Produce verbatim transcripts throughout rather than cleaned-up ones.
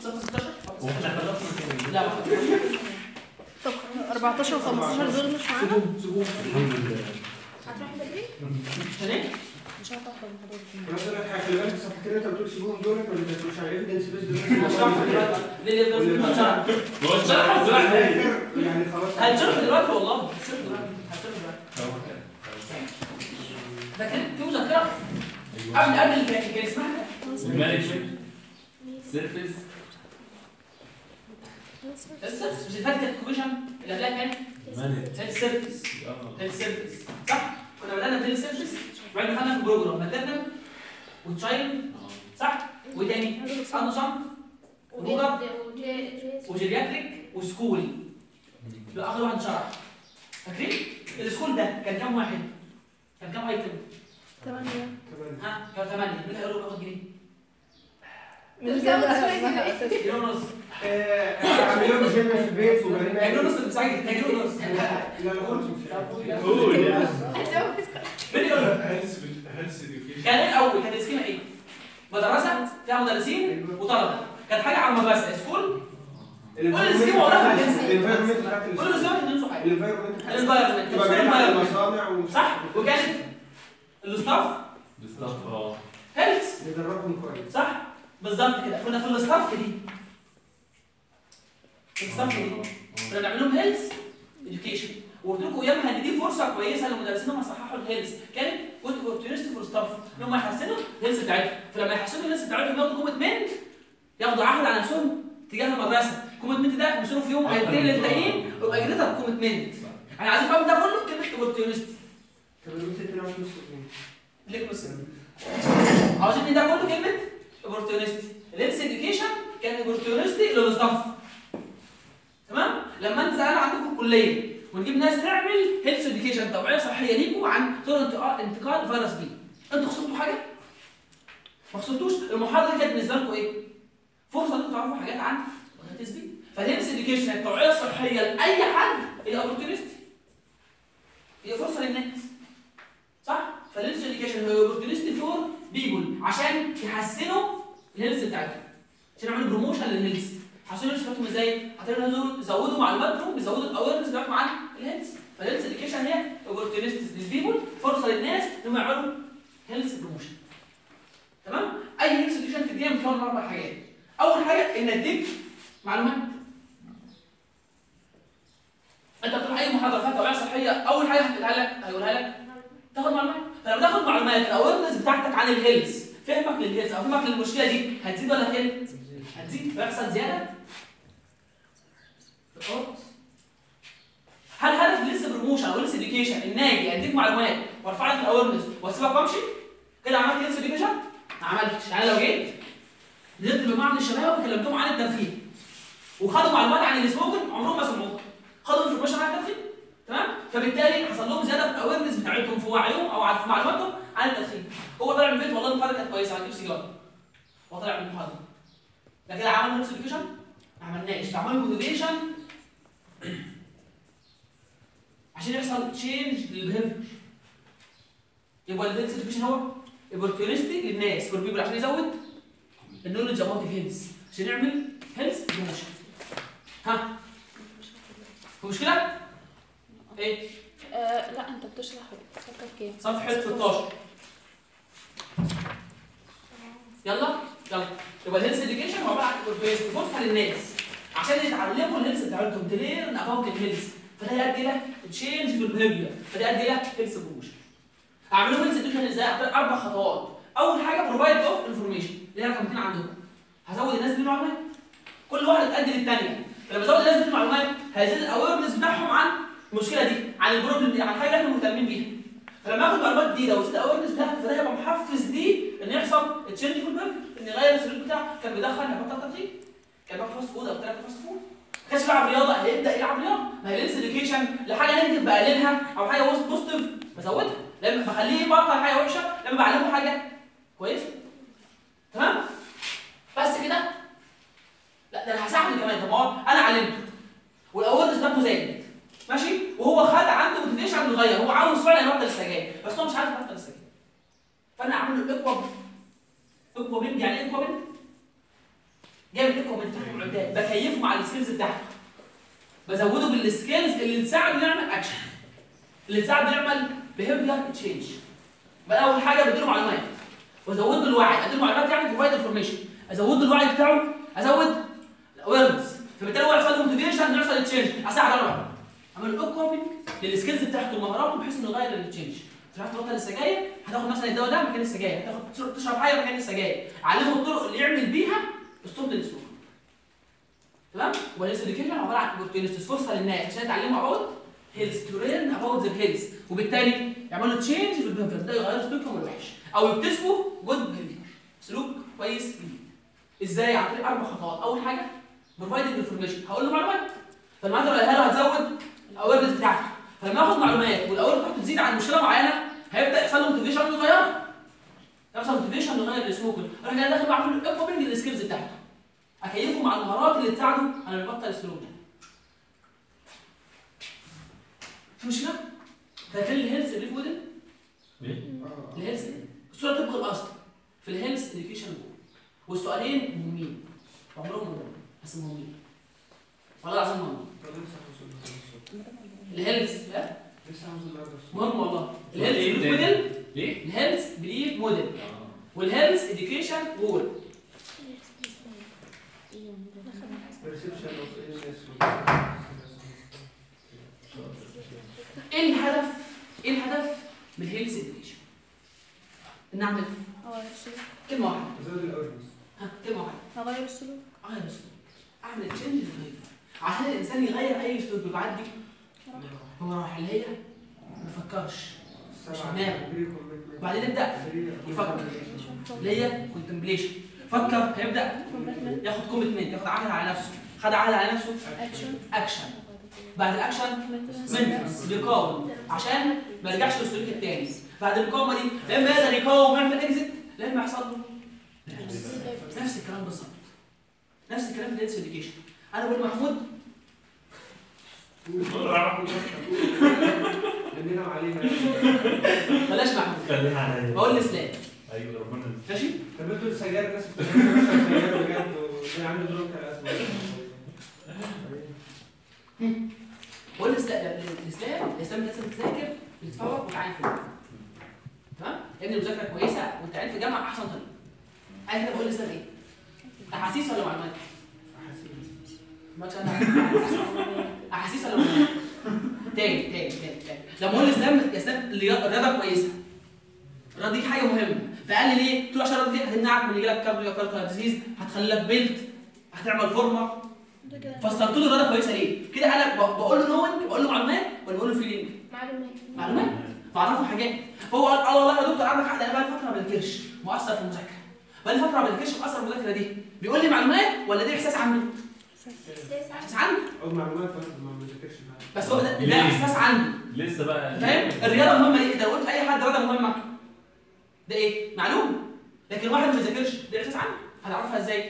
صفر ستاشر لا طب أربعتاشر وخمستاشر دول مش معانا؟ سيبوهم الحمد لله. هتروحي بدري؟ عشان ايه؟ مش هتروح حضرتك. مثلا خلي بالك الصفحتين انت بتقول سيبوهم دولت ولا ما تقولش على ايفيدنس بيس ليه ليه بس شرح شرح دلوقتي يعني خلاص هنشرح دلوقتي والله هنشرح دلوقتي هنشرح دلوقتي ده كان في مذكره قبل قبل اللي كان كان اسمها المانجمنت سيرفيس السيرفيس مش اللي فاتت كانت كوميشن اللي قبلها كان مانجمنت السيرفيس السيرفيس صح؟ كنا بدأنا بالسيرفيس وبعدين دخلنا في البروجرام ماتيرنال وتشايلد صح؟ وايه تاني؟ انوسم ودولار وجيرياتريك وسكول ده اخر واحد شرح فاكرين؟ السكول ده كان كام واحد؟ كان كام ايتم؟ ثمانية. ها؟ كان ثمانية مين اللي هيقول له باخد جنيه؟ من زمان جنيه ونص عاملين لهم جيم في البيت وبعدين جنيه ونص بتسجل جنيه ونص لا لا خالص مش قول يا مين يقول له؟ هيلث هيلث اديوكيشن كان ايه الاول؟ كان السكيما ايه؟ مدرسه فيها مدرسين وطلبه كانت حاجه على المدرسه سكول كل السكيما وراها الانفايرمنت بتاعت كل السكيما بتنسوا حاجه الانفايرمنت الانفايرمنت تبقى بعيد عن المصانع و صح وكانت الاستاف بالظبط اه هيلث ندربهم كويس صح بالظبط كده كنا في الاستاف دي في الاستاف دي كنا بنعمل لهم هيلث اديوكيشن وقلت لكم ايامها ان دي فرصه كويسه للمدرسين انهم يصححوا الهيلث كانت كنت اوبورتيونست فور ستاف ان هم يحسنوا الهيلث بتاعتهم فلما يحسنوا الهيلث بتاعتهم ياخدوا كوميتمنت ياخدوا عهد على نفسهم تجاه المدرسه الكوميتمنت ده يوصلوا في يوم هيتنقل للتانيين ويبقى جريتها كوميتمنت انا عايزين بقى ده كله كلمه اوبورتيونست طب انت بتلعب نص ليه بس عاوزين ان ده كله كلمه اوبورتيونست الهيلث اديوكيشن كان اوبورتيونستي للستاف تمام لما انت زعلان عندكم في الكليه ونجيب ناس تعمل هيلث اديوكيشن توعيه صحيه ليكم عن طرق انتقال فيروس بي انتوا خسرتوا حاجه ما خسرتوش المحاضره دي كانت بالنسبه لكم ايه فرصه انكم تعرفوا حاجات عن هيباتيتس بي فالهيلث اديوكيشن التوعيه الصحيه لاي حد هي اوبورتيونست هي فرصه للناس صح فالهيلث اديوكيشن هي اوبورتيونست فور بيبول عشان يحسنوا الهيلث بتاعتهم عشان يعملوا بروموشن للهيلث يحسنوا الهيلث بتاعتهم ازاي عشان يزودوا معلوماتهم يزودوا الاويرنس بتاعتهم عن الهيلث فالهيلث اديوكيشن هي اوبورتيونست للبيبول فرصه للناس انهم يعملوا هيلث بروموشن تمام اي هيلث اديوكيشن تديها مكون من اربع حاجات اول حاجه ان اديك معلومات انت بتروح اي محاضره فيها توعيه صحيه اول حاجه هتقولها لك هيقولها لك تاخد معلومات فلما تاخد معلومات الاويرنس بتاعتك عن الهيلث فهمك للهيلث او فهمك للمشكله دي هتزيد ولا هتقل؟ هتزيد فيحصل زياده خالص هل هدف الهيلث بروموشن او الهيلث اديوكيشن ان اجي اديك معلومات وارفع لك الاويرنس واسيبك وامشي كده عملت هيلث اديوكيشن؟ ما عملتش يعني لو جيت نزلت بمجموعه من الشباب وكلمتهم عن التدخين وخدوا معلومات عن السموكر عمرهم ما سمعوها خدوا انفورميشن عن التدخين تمام فبالتالي حصل لهم زياده في الاويرنس بتاعتهم في وعيهم او في معلوماتهم عن التدخين هو طالع من البيت والله المحاضره كانت كويسه هنجيب سيجاره هو طالع من المحاضره ده كده عملنا هيلث اديوكيشن ما عملناش عملنا موتيفيشن عشان يحصل تشينج للبيهيفير يبقى الهيلث اديوكيشن هو اوبورتيونستي للناس فور بيبل عشان يزود النولج اباوت الهيلث عشان يعمل هيلث بروموشن ها في مشكله؟ ايه؟ آه لا انت بتشرح صفحه كام؟ صفحه ستاشر يلا يلا يبقى الهيلث اديوكيشن هو عباره عن فرصه للناس عشان يتعلموا الهيلث بتاعتهم تليرن اباوت الهيلث فده يؤدي الى تشينج في البيهيفير فده يؤدي الى هيلث بروموشن هعملوا هيلث اديوكيشن ازاي؟ اربع خطوات اول حاجه بروفايد اوف انفورميشن اللي هي رقم اتنين عندكم هزود الناس دي بالمعلومات كل واحده تؤدي للثانيه فلما ازود الناس دي بالمعلومات هيزيد الاويرنس بتاعهم عن المشكله دي عن البروبلم دي عن الحاجه اللي احنا مهتمين بيها فلما اخد معلومات جديده وازيد الاويرنس بتاعتي فده هيبقى محفز ليه ان يحصل تشينج في البيهيفير ان يغير السلوك بتاعه كان بيدخن هيبطل تدخين كان بياكل فاست فود او بتاكل فاست فود ما كانش بيلعب رياضه هيبدا يلعب رياضه ما هي الهيلث اديوكيشن لحاجه نيجاتيف بقللها او حاجه بوزيتيف بزودها لما بخليه يبطل حاجه وحشه لما بعلمه حاجه كويسه تمام بس كده لا ده انا هساعده كمان طب انا علمته والاويرنس بتاعته زادت ماشي وهو خد عنده موتيفيشن انه يغير هو عاوز فعلا يبطل السجاير بس هو مش عارف يبطل السجاير فانا اعمل له اكوا اكوا بنت يعني ايه اكوا بنت؟ جايب الاكوا اللي تحت المعدات بكيفه مع السكيلز بتاعته. بزوده بالسكيلز اللي تساعده يعمل اكشن. اللي تساعده يعمل بيهيفير تشينج. بقى اول حاجه بديله معلومات. وازود له الوعي، اديله معلومات يعني بروفايد انفورميشن. ازود له الوعي بتاعه، ازود الاويرنس. فبالتالي هو يحصل له موتيفيشن يحصل تشينج، اساعد انا بقى. اعمل له كوبي للسكيلز بتاعته ومهاراته بحيث انه يغير التشينج. تروح تبطل السجاير، هتاخد مثلا الدواء ده مكان السجاير، هتاخد تشرب حاجه مكان السجاير، علمه الطرق اللي يعمل بيها ستوب للسموك. تمام؟ والهيلث اديوكيشن عباره عن اوبورتيونستس، فرصه للناس عشان يتعلموا اباوت هيلث، تو ليرن اباوت ذا هيلث، وبالتالي يعملوا تشينج في البيهيفير ده، يغيروا سلوكهم الوحش او يكتسبوا جود بيهيفير، سلوك كويس جديد. ازاي؟ عن طريق اربع خطوات. اول حاجه بروفايدنج انفورميشن، هقول له معلومات، فالمعلومات اللي قالها له هتزود الاويرنس بتاعته، فلما ياخد معلومات والاويرنس بتاعته تزيد عن مشكله معينه هيبدا يحصل له موتيفيشن انه يغيرها. يحصل موتيفيشن يغير السلوك، انا كده داخل بعمل له اكوبنج للسكيلز بتاعته، اكيفه مع المهارات اللي تساعده على يبطل السلوك ده. في مشكله؟ فاكرين الهيلث اللي في ودن؟ ايه؟ الهيلث الصوره طبق الاصل في الهيلث اديوكيشن جول، والسؤالين مهمين عمرهم مهم بس مهمين والله العظيم مهم. الهيلث لا مهم والله. الهيلث بليف موديل ليه؟ الهيلث بليف موديل والهيلث اديوكيشن جول. ايه الهدف؟ ايه الهدف من الهيلث اديوكيشن؟ ان اعمل اغير السلوك. كلمه واحده. ازود الاويرنس. ها كلمه واحده. اغير السلوك. اغير السلوك. اعمل تشينج في اللايف عشان الانسان يغير اي سلوك بيعدي هو راح اللي هي ما يفكرش مش دماغه، وبعدين يبدا يفكر اللي هي كونتمبليشن. فكر هيبدا ياخد كوميتمنت، ياخد عهد على نفسه، خد عهد على نفسه اكشن. اكشن. بعد الاكشن مينتنس، بيقاوم عشان ما يرجعش للسلوك الثاني. بعد المقاومه دي لما يقدر يقاوم ويعمل اكزيت لما يحصل له نفس الكلام بالظبط. نفس الكلام في الهيلث اديوكيشن. انا بقول محمود عندنا علينا بلاش محمود، خليها عليا. بقول لاسلام. ايوه ربنا ماشي؟ طب انتوا السجاير الناس بتشرب سجاير بجد وزي عنده دروب كالاسما. بقول الاسلام الاسلام الاسلام لازم تذاكر وتتفوق وتعين في الجامعه. تمام؟ يا ابني المذاكره كويسه والتعيين في الجامعه احسن طريقه. انا كده بقول الاسلام ايه؟ احاسيس ولا معلومات؟ احاسيس. احاسيس ولا معلومات؟ تاني تاني تاني تاني. لما اقول الاسلام الاسلام الرياضه كويسه. الرياضه دي حاجه مهمه، فقال لي ليه؟ قلت له عشان الرياضه دي هتمنعك من يجيلك كارديو ديزيز، هتخليك بيلت، هتعمل فورمه. فاسترت له الرياضه كويسه ليه؟ كده انا بقول له نون، بقول له معلومات ولا بقول له فيلينج؟ معلومات. معلومات؟ بعرفه حاجات. فهو قال اه والله يا دكتور عندك حق، انا بقى فتره ما بذاكرش، مؤثر في المذاكره. بقى لي فتره ما بذاكرش مؤثر في المذاكره دي، بيقول لي معلومات ولا دي احساس عنده؟ احساس عنده؟ او معلومات ما بذاكرش بس هو ده, ده احساس عنده. لسه بقى فاهم؟ الرياضه مهمه ليه؟ انت لو قلت اي حد رياضه مهمه ده ايه؟ معلومه. لكن واحد ما بيذاكرش ده احساس عنده، هنعرفها ازاي؟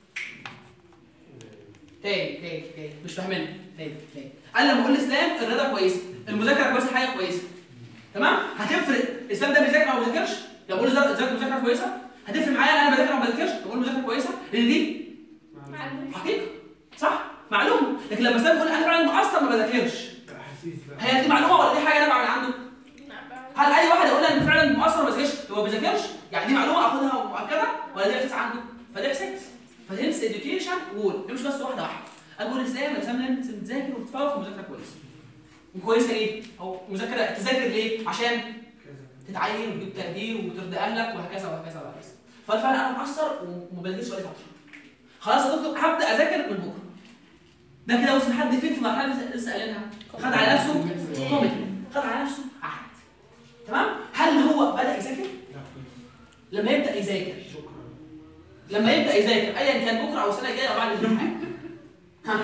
تاني تاني تاني مش فاهمينها. تاني تاني انا لما اقول الاسلام الرياضه كويسه، المذاكره كويسه، حاجه كويسه. تمام؟ هتفرق الاسلام ده بيذاكر او ما بيذاكرش؟ لو بقول ذاكر مذاكره كويسه هتفرق معايا انا بذاكر او ما بذاكرش؟ لو بقول مذاكره كويسه لان دي معلومه حقيقه صح؟ معلومه. لكن لما الاسلام بيقول انا فعلا مؤثر ما بذاكرش، هي دي معلومه ولا دي حاجه نابعه من عنده؟ هل اي واحد يقول ان فعلا مؤثر ما بذاكرش هو ما بيذاكرش؟ يعني دي معلومه اخدها مؤكده ولا دي احساس عنده؟ فده احساس. فالهيلث اديوكيشن وول دي مش بس واحده واحده. اقول الاسلام الاسلام لازم تذاكر وتتفوق ومذاكره كويسه. وكويسه ليه؟ او مذاكره تذاكر ليه؟ عشان تتعين وتجيب تقدير وترضي اهلك وهكذا وهكذا وهكذا. ففعلا انا مقصر وما بذاكرش بقالي فتره. خلاص يا دكتور هبدا اذاكر من بكره. ده كده وصل لحد فين في مرحله لسه قايلينها؟ خد على نفسه كوميتمنت، خد على نفسه عهد. تمام؟ هل هو بدا يذاكر؟ لما يبدا يذاكر لما يبدا يذاكر ايا كان بكره او السنه الجايه او بعد الامتحان. ها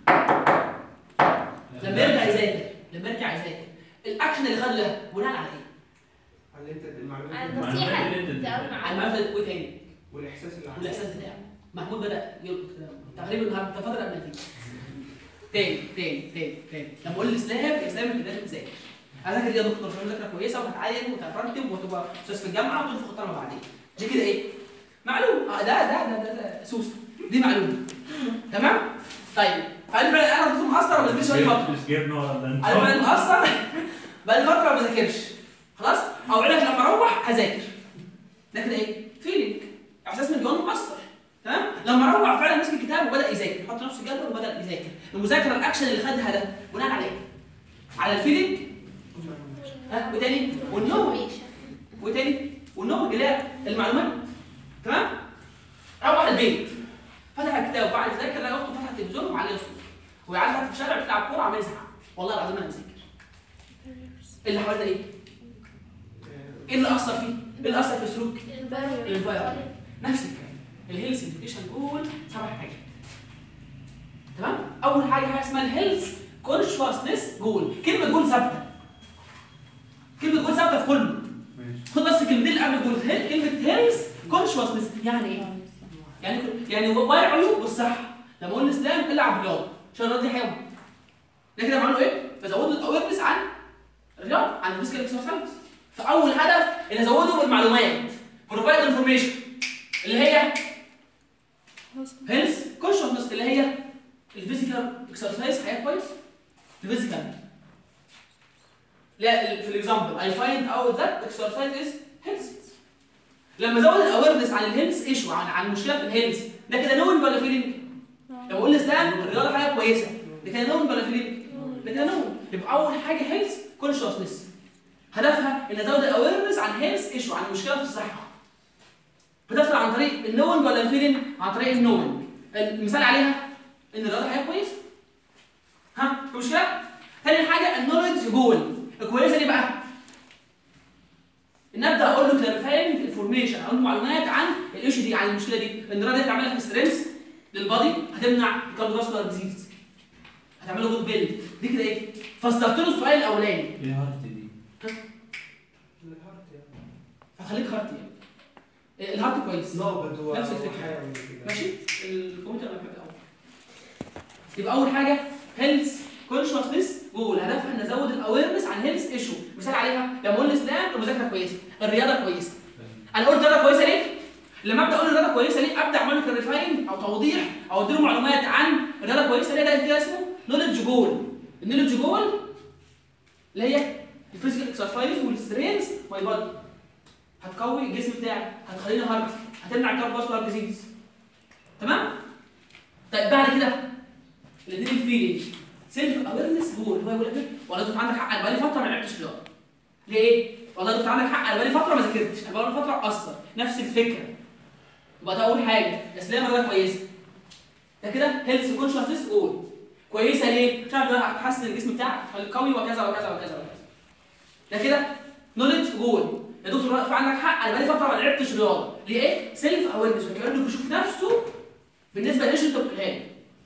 لما يرجع يذاكر لما يرجع يذاكر الاكشن اللي خده ده بناء على ايه؟ على انت المعلومات على النصيحه اللي انت على المعرفه وايه تاني؟ والاحساس اللي عنده. والاحساس بتاعه. محمود بدا يلقط كده تقريبا النهارده فتره قبل ما تيجي. تاني تاني تاني تاني لما اقول الاسلام الاسلام انت لازم تذاكر. اذاكر دي يا دكتور عشان مذاكره كويسه وهتعين وتترتب وتبقى استاذ في الجامعه وتنفخ خطه بعدين. دي كده ايه؟ معلومه. اه ده ده ده ده, ده سوسه دي معلومه. تمام؟ طيب هل فعلا انا كنت مقصر ولا مش بقالي فتره؟ مش جبنه ولا انت؟ انا فعلا مقصر بقالي فتره ما بذاكرش خلاص؟ اوعدك لما اروح هذاكر. ده كده ايه؟ فيلينج احساس من جوه مقصر تمام؟ لما اروح فعلا مسك الكتاب وبدا يذاكر، حط نفسه جدول وبدا يذاكر. المذاكره الاكشن اللي خدها ده بناء على ايه؟ على الفيلينج ها وتاني والنوم وتاني والنوم اللي هي المعلومات تمام؟ روح البيت فتح الكتاب وبعد يذاكر لقى اخته فتحت التلفزيون ومعليه الصوت وهي عارفه في الشارع بتلعب كوره عمال يزعق والله العظيم انا مذاكر. اللي حوالي ده ايه؟ ايه اللي اثر فيه؟ ايه اللي اثر في سلوك؟ الانفايرمنت. نفس الكلام الهيلث اديوكيشن جول سبع حاجات تمام؟ اول حاجه حاجه اسمها الهيلث كونشوسنس جول. كلمه جول ثابته كلمه جول ثابته في كله. خد بس الكلمتين اللي قبل جول. كلمه هيلث كونشوسنس يعني ايه؟ يعني يعني واي عيوب والصحه. لما اقول الاسلام العب رياضه عشان الرياضه دي حيوان ده كده بعمله ايه؟ بزود الاويرنس عن الرياضه عن الفيزيكال اكسرسايز. فاول هدف ان ازوده بالمعلومات بروفايد انفورميشن اللي هي هيلث كونشوسنس اللي هي الفيزيكال اكسرسايز حياه كويس. الفيزيكال لا في الاكزامبل اي فايند اوت ذات اكسرسايز از هيلث. لما ازود الاويرنس عن الهيلث ايشو عن عن المشكله في الهيلث ده كده نون ولا فيلينج؟ لما اقول الاسلام الرياضه حاجه كويسه ده كده نون ولا فيلينج؟ ده كده نون. يبقى اول حاجه هيلث كونشوسنس هدفها ان ازود الاويرنس عن هيلث ايشو عن المشكله في الصحه. بتحصل عن طريق النون ولا الفيلينج؟ عن طريق النون. المثال عليها ان الرياضه حاجه كويسه. ها في مشكله؟ ثاني حاجه النولج جول. الكويسه دي بقى ان ابدا اقول له كلاريفاينج انفورميشن اقول له معلومات عن الايشو دي عن المشكله دي. ان الرياضه دي هتعمل لك سترينث للبادي هتمنع الكارديوفاسكولار ديزيز هتعمل له جود بيلد. دي كده ايه؟ فاسترت له السؤال الاولاني ايه هارت دي؟ فخليك هارت يعني الهارت كويس نابض و نفس الفكره ماشي. الكمبيوتر انا بحبه قوي. يبقى اول حاجه هيلث كونشوسنس جول هدفها ان ازود الاويرنس عن هيلث ايشو. مثال عليها لما اقول الاسلام المذاكره كويسه الرياضه كويسه. انا قلت رياضه كويسه ليه؟ لما ابدا اقول الرياضه كويسه ليه ابدا اعمل له كلاريفاينج او توضيح او اديله معلومات عن الرياضه كويسه ليه. ده كده اسمه نولج جول. النولج جول اللي هي الفيزيكال اكسرسايز والسترينث ماي بادي هتقوي الجسم بتاعي هتخليني هارت هتمنع الكارديوفاسكولار ديزيز تمام؟ طيب بعد كده الاثنين الفيلينج سيلف اويرنس جول. هو يقول لك والله انت عندك حق انا بقالي فتره ما لعبتش رياضه. ليه؟ والله انت عندك حق انا بقالي فتره ما ذاكرتش انا بقالي فتره اقصر. نفس الفكره. يبقى ده اول حاجه اسلام الرياضه كويسه. ده كده هيلث كونشوسنس جول. كويسه ليه؟ عشان هتحسن الجسم بتاعك قوي وكذا وكذا وكذا وكذا. ده كده نولج جول. يا دكتور واقف عندك حق انا بقالي فتره ما لعبتش رياضه. ليه ايه؟ سيلف اويرنس وكانه بيشوف نفسه بالنسبه ليش انت بتقولها لي.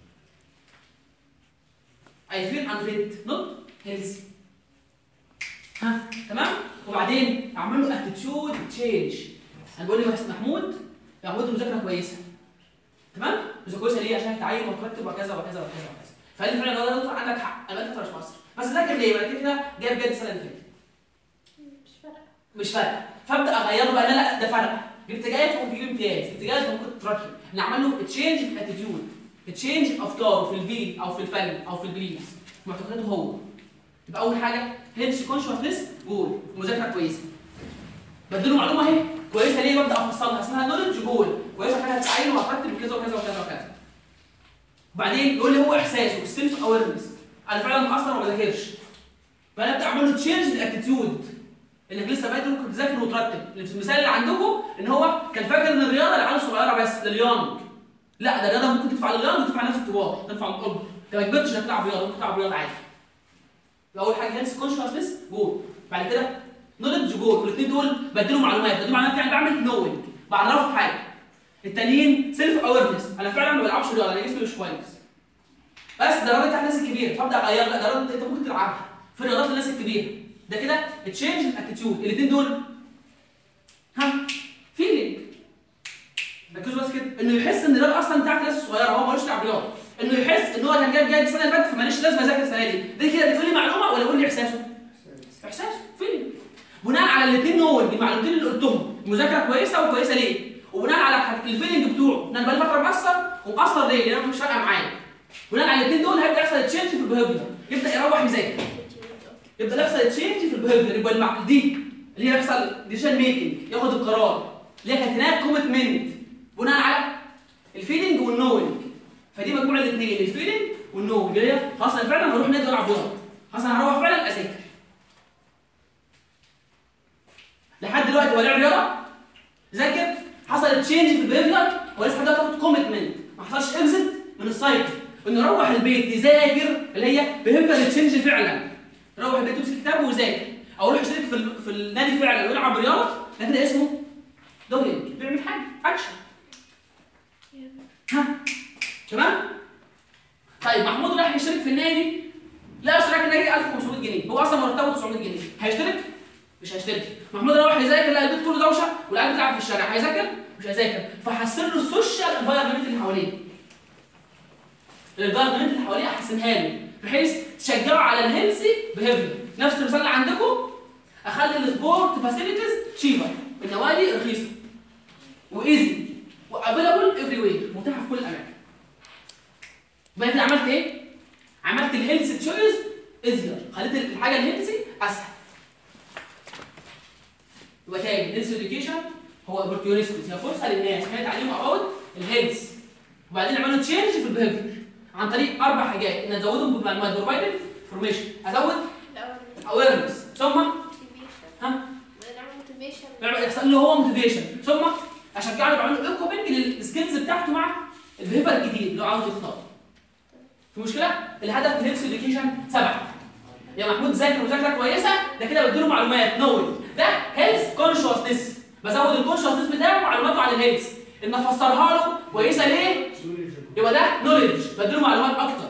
I feel unfit not healthy. ها تمام؟ وبعدين اعمل له اتيتيود تشينج. انا بقول لي محمود يا محمود المذاكره كويسه. تمام؟ المذاكره كويسه ليه؟ عشان تتعين وترتب وكذا وكذا وكذا وكذا. فقال لي فعلا والله عندك حق انا بقالي فتره مش مصر. بس ذاكر ليه؟ ما كده جايب جد السنه اللي فاتت. مش فارقه مش فارقه. فابدا اغيره بقى لا لا ده فرق. جبت جايد فممكن تجيب امتياز، جبت جايد فممكن تتركب. نعمل له تشينج في الاتيتيود. تشينج في افكاره في الفيل او في الفن او في البليفز معتقداته هو. يبقى اول حاجه هيلث كونشوسنس جول مذاكره كويسه. بديله معلومه اهي كويسه ليه ببدا افصلها اسمها نولج جول. كويسه حاجه هتساعدني وهترتب كذا وكذا وكذا وكذا. وبعدين يقول لي هو احساسه السيلف اويرنس انا فعلا مقصر وما بذاكرش. فانا ابدا اعمل له تشينج الاتيتيود انك لسه بادئ ممكن تذاكر وترتب. المثال اللي عندكم ان هو كان فاكر ان الرياضه للعيال الصغيره بس لليونج. لا ده الرياضه ممكن تنفع لليونج وتنفع لناس الكبار تنفع للاب. انت ما كبرتش انك تلعب رياضه ممكن تلعب رياضه عادي. اول حاجه هيلث كونشوسنس جول. بعد كده نولج جول. والاثنين دول بديله معلومات بديله معلومات يعني بعمل نوينج بعرفه حاجه. التانيين سيلف اويرنس انا فعلا ما بلعبش رياضه انا جسمي مش كويس. بس ده الرياضه بتاعت الناس الكبيره فابدا اغير لا ده رياضه انت ممكن تلعبها في رياضات الناس الكبيره. ده كده تشينج الاتيتيود. الاثنين دول ها فيلينج. ركزوا بس كده انه يحس ان الرياضه اصلا بتاعت الناس الصغيره هو مالوش يلعب رياضه. انه يحس ان هو كان جايب جايب السنه اللي فاتت فماليش لازمه اذاكر السنه دي. دي كده بتقول لي معلومه ولا بتقول لي احساسه؟ احساسه فيلينج. بناء على الاثنين نول المعلومتين اللي قلتهم المذاكره كويسه وكويسه ليه؟ وبناء على الفيلنج بتوعه ان انا بقالي فتره مقصر ومقصر ليه؟ لان انا مش فارقه معايا. بناء على الاثنين دول هيبدا يحصل تشينج في البيهيفير، يبدا يروح يذاكر. يبدا يحصل تشينج في البيهيفير، يبقى المع... دي اللي هي يحصل ديسيجن ميكنج، ياخد القرار اللي هي كانت هناك كوميتمنت بناء على الفيلنج والنوينج. فدي مجموعه الاثنين، الفيلنج والنوينج، اللي هي خلاص انا فعلا هروح نادي العب رياضه، خلاص انا هروح فعلا اذاكر. لحد دلوقتي هو لعب رياضه ذاكر، حصل تشينج في البيهيفير، هو لسه لحد دلوقتي كوميتمنت، ما حصلش اكزيت من السايكل انه يروح البيت يذاكر اللي هي بيهيفير تشينج فعلا، يروح البيت يمسك كتاب ويذاكر، او يروح يشترك في, في النادي فعلا ويلعب رياضه، لكن ده اسمه دوينج، بيعمل حاجه اكشن. ها تمام؟ طيب محمود راح يشترك في النادي، لا اشتراك النادي ألف وخمسمية جنيه، هو اصلا مرتبه تسعمية جنيه، هيشترك؟ مش هيشترك. محمود راح يذاكر، لا البيت كله دوشه والعيال بتلعب في الشارع، هيذاكر؟ مش هيذاكر. فحسن له السوشيال انفايرمنت اللي حواليه. الانفايرمنت اللي حواليه احسنها له بحيث تشجعه على الهيلثي بيهيفير. نفس المثال اللي عندكم، اخلي السبورت فاسيلتيز تشيبر، النوادي رخيصه وايزي وافيلابل افري وير، متاحه في كل الاماكن. يبقى كده عملت ايه؟ عملت الهيلثي تشويس ايزير، خليت الحاجه الهيلثي اسهل. يبقى تاني الهيلث اديوكيشن هو اوبورتيونيستيز، هي فرصه للناس ان هي تعلموا اباوت الهيلث، وبعدين يعملوا تشينج في البيهيفير عن طريق اربع حاجات، ان ازودهم بالمعلومات، بروفايدد انفورميشن، ازود اويرنس، ثم ها نعمل يحصل له هو موتيفيشن، ثم اشجعه يبقى عنده انكوبنج للسكيلز بتاعته مع البيهيفير الجديد اللي هو عاوز يختاره. في مشكله؟ الهدف من الهيلث اديوكيشن سبعه. يا محمود ذاكر مذاكره كويسه، ده كده بديله معلومات نوي، ده هيلث كونشسنس، بزود الكونشسنس بتاعه معلوماته عن الهيلث، ان افسرها له كويسه ليه؟ يبقى ده نوليدج، بديله معلومات اكتر.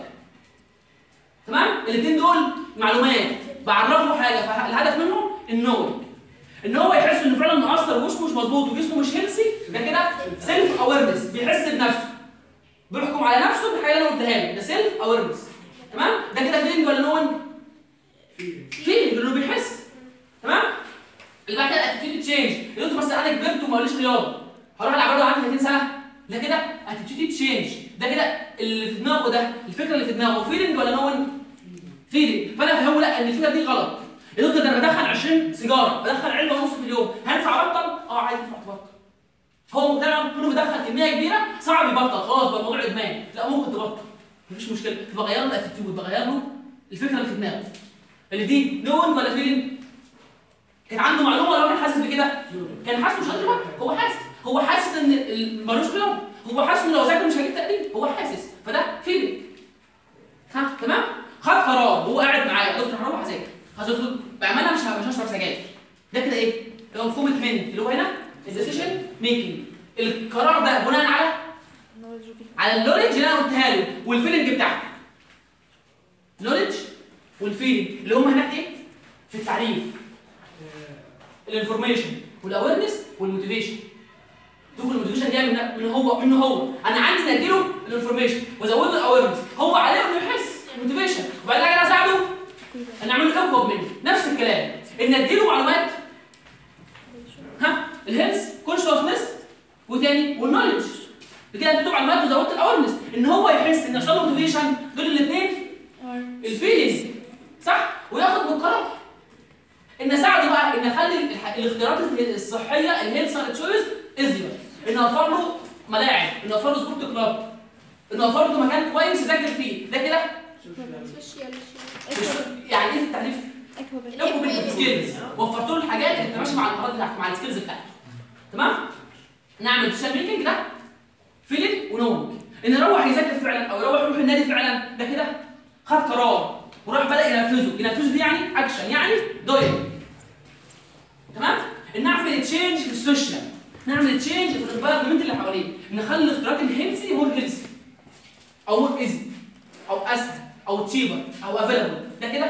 تمام؟ الاثنين دول معلومات بعرفه حاجه، فالهدف منهم النوي، ان هو يحس انه فعلا مقصر ووشه مش مظبوط وجسمه مش هيلثي، ده كده سيلف اويرنس، بيحس بنفسه، بيحكم على نفسه بالحاجه اللي انا قلتها له، ده سيلف اويرنس. تمام؟ ده كده فيلينج ولا نون؟ فيلينج، لانه بيحس. تمام؟ اللي بعد كده اتيتيود تشينج، اللي انتوا بس انا كبرت وما قاليش رياضه، هروح العب رياضه عندي ثلاثين سنه، ده كده اتيتيود تشينج، ده كده اللي في دماغه، ده الفكره اللي في دماغه فيلينج ولا نون؟ فيلينج. فانا افهمه لا ان الفكره دي غلط، يا دكتور ده انا بدخل عشرين سيجاره، بدخل علبه ونص في اليوم، هينفع ابطل؟ اه عادي ينفع تبطل. فهو مقتنع انه بيدخل كميه كبيره صعب يبطل، خلاص بقى الموضوع ادمان، لا ممكن تبطل مفيش مشكله، بغير له الاتيتيود، بغير له الفكره اللي في دماغه. اللي دي نون ولا فيلينج؟ كان عنده معلومه ولا كان حاسس بكده؟ كان حاسس مش قادر يبطل، هو حاسس، هو حاسس ان ملوش رياضه، هو حاسس ان لو ذاكر مش هيجيب تقدير، هو حاسس، فده فيلينج. ها تمام؟ خد قرار وهو قاعد معايا، دكتور هروح اذاكر، هذاكر بامانه مش مش هشرب سجاير، ده كده ايه؟ اللي هو الكوميتمنت اللي هو هنا الديسيشن ميكنج. القرار ده بناء على على النولج اللي انا قلتها له والفيلنج بتاعته. نولج والفيلنج اللي هم هناك ايه؟ في التعريف. الانفورميشن والاويرنس والموتيفيشن. شوف الموتيفيشن جاي من من هو منه هو، انا عندي نديله الانفورميشن وازود له الاويرنس، هو عليه انه يحس الموتيفيشن، وبعدين انا اساعده ان اعمل له اقوى منه، نفس الكلام، ان اديله معلومات ها الهيلث كونشسنس وتاني والنولج، كده اديته معلومات وزودت الاويرنس، ان هو يحس ان يحصل له موتيفيشن، دول الاثنين الفيلينج صح؟ وياخد بالقرار. ان اساعده بقى ان اخلي الاختيارات الصحيه الهيلث تشويس ايزير، ان اوفر له ملاعب، ان اوفر له سبورت كلاب، ان اوفر له مكان كويس يذاكر فيه، ده كده يعني ايه في التعريف؟ اكوبنت سكيلز، وفرت له الحاجات اللي بتمشي مع المهارات بتاعته مع السكيلز بتاعته. تمام؟ نعمل ديسيشن ميكنج ده فيلينج ونومنج، ان يروح يذاكر فعلا او يروح يروح النادي فعلا، ده كده خد قرار وراح بدا ينفذه، ينفذه دي يعني اكشن، يعني دوينج. تمام؟ ان نعمل تشينج في السوشيال، نعمل تشينج في الانفايرمنت اللي حواليه، نخلي الاختيارات الهيلثي مور هيلثي او مور ايزي او اسهل او تشيبر او افيلابل، ده كده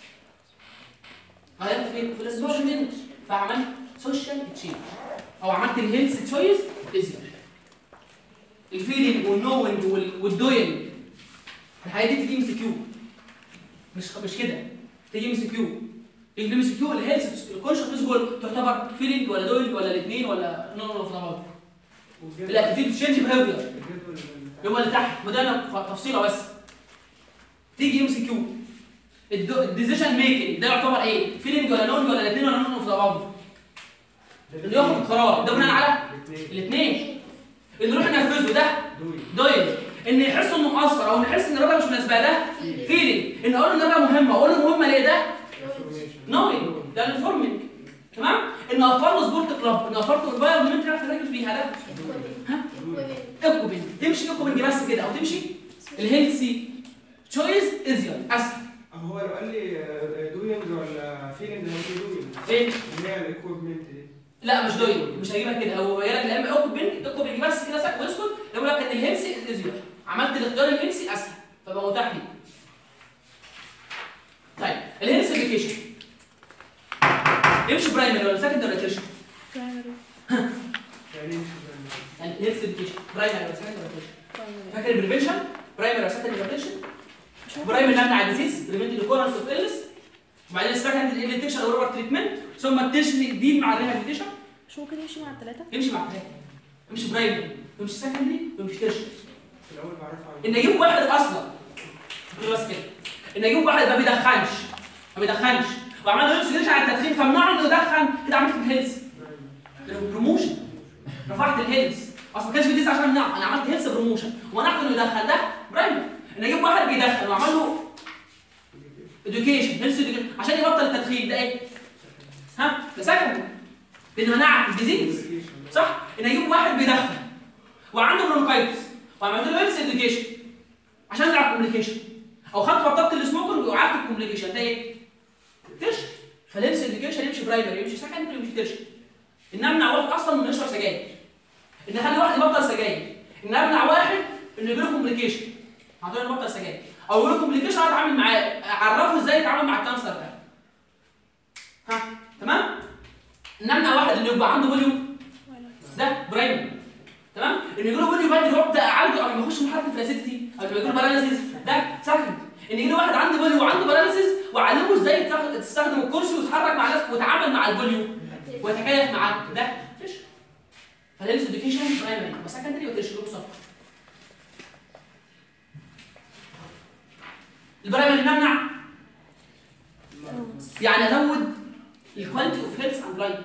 غيرت فين؟ في السوشيال، فعملت سوشيال تشينج او عملت الهيلث تشويس ايزي. الفيلينج والنوينج والدوينج الحاجات دي تيجي ام سي كيو، مش مش كده، تيجي ام سي كيو. الام سي كيو الهيلث الكونشس جول تعتبر فيلينج ولا دوينج ولا الاثنين ولا نون اوف ذا الاتيتيود تشينج بيهيفير يوم اللي تحت وده تفصيله بس. تيجي ام سي كيو الديسيجن ميكنج ده يعتبر ايه؟ فيلينج ولا نون ولا الاثنين ولا نون اوف ذا اباف؟ اللي ياخد القرار ده بناء على الاثنين. اللي يروح ينفذه ده دويل. ان يحس انه مقصر او يحس ان الراجل مش مناسبه ده فيلينج. ان اقول له ان الراجل مهمه اقول له مهمه ليه ده؟ نوينج ده الانفورمنج. تمام؟ ان اطفال سبورت كلاب ان اطفال انفايرمنت تعرف تركز فيها ده ها؟ اكوبين تمشي اكوبين بس كده او تمشي الهيلثي تشويس ازير اسهل. هو لو قال لي دوينج ولا فيلينج هو دوينج فين؟ اللي هي الاكوبمنت دي. لا مش دوينج مش هجيبها كده او هي لك يا اما اكوبين اكوبين بس كده ساك واسكت يقول لك ان الهيلثي ازير عملت الاختيار الهيلثي اسهل فبقى متاح لي. طيب الهيلث ابلكيشن يمشي برايمري ولا سكندري ولا تيرشري؟ برايمري. يعني ايه يعني الهيلث ابلكيشن برايمري ولا سكندري ولا تيرشري؟ فاكر البريفنشن برايمري ولا سكندري ولا تيرشري؟ برايمري نمنع الديزيز بريفنت الكورنس اوف ايلنس وبعدين السكندري الديتكشن او روبر تريتمنت ثم التيرشري ديل مع الريهابيليتيشن. مش ممكن يمشي مع الثلاثه؟ يمشي مع الثلاثه يمشي برايمري يمشي سكندري يمشي تيرشري. في الاول بعرفها ان اجيب واحد اصلا بس كده ان اجيب واحد ما بيدخنش ما بيدخنش وعمل له هيلث على التدخين فمنعه انه يدخن كده عملت الهيلث بروموشن رفعت الهيلث اصلا ما كانش بيديز عشان امنعه انا عملت هيلث بروموشن ومنعت انه يدخن ده برايمري. ان اجيب واحد بيدخن واعمل له اديوكيشن هيلث عشان يبطل التدخين ده ايه؟ ها؟ ده سكندري لان منع الديزيز صح؟ ان اجيب واحد بيدخن وعنده برونكايتس وعملت له هيلث اديوكيشن عشان نلعب كوميونيكيشن او خدت بطلت السموكر وقعدت الكوميونيكيشن ده ايه؟ ترشي. فالهيلث اديوكيشن يمشي برايمري يمشي سكندري يمشي ترشي. ان امنع واحد اصلا انه يشرب سجاير ان اخلي واحد يبطل سجاير ان امنع واحد انه يجي له كوميونيكيشن هتقول له يبطل سجاير او يقول له كوميونيكيشن اتعامل معاه اعرفه ازاي يتعامل مع الكانسر ده. ها تمام؟ ان امنع واحد انه يبقى عنده بوليو ده برايمري. تمام؟ انه يجي له بوليو بدري وابدا اعالجه قبل ما يخش مرحله الفلاسيتي قبل ما يجي له باراليسيس ده سكند. ان يجي له واحد عنده بوليو وعنده باراليسيس واعلمه ازاي تستخدم الكرسي ويتحرك مع الناس ويتعامل مع البوليو ويتكيف معاه ده فيش. فالهيلث اديوكيشن برايمري وسكندري وتيرشري بصفر. البرايمري نمنع يعني ازود الكواليتي اوف هيلث اند لايف.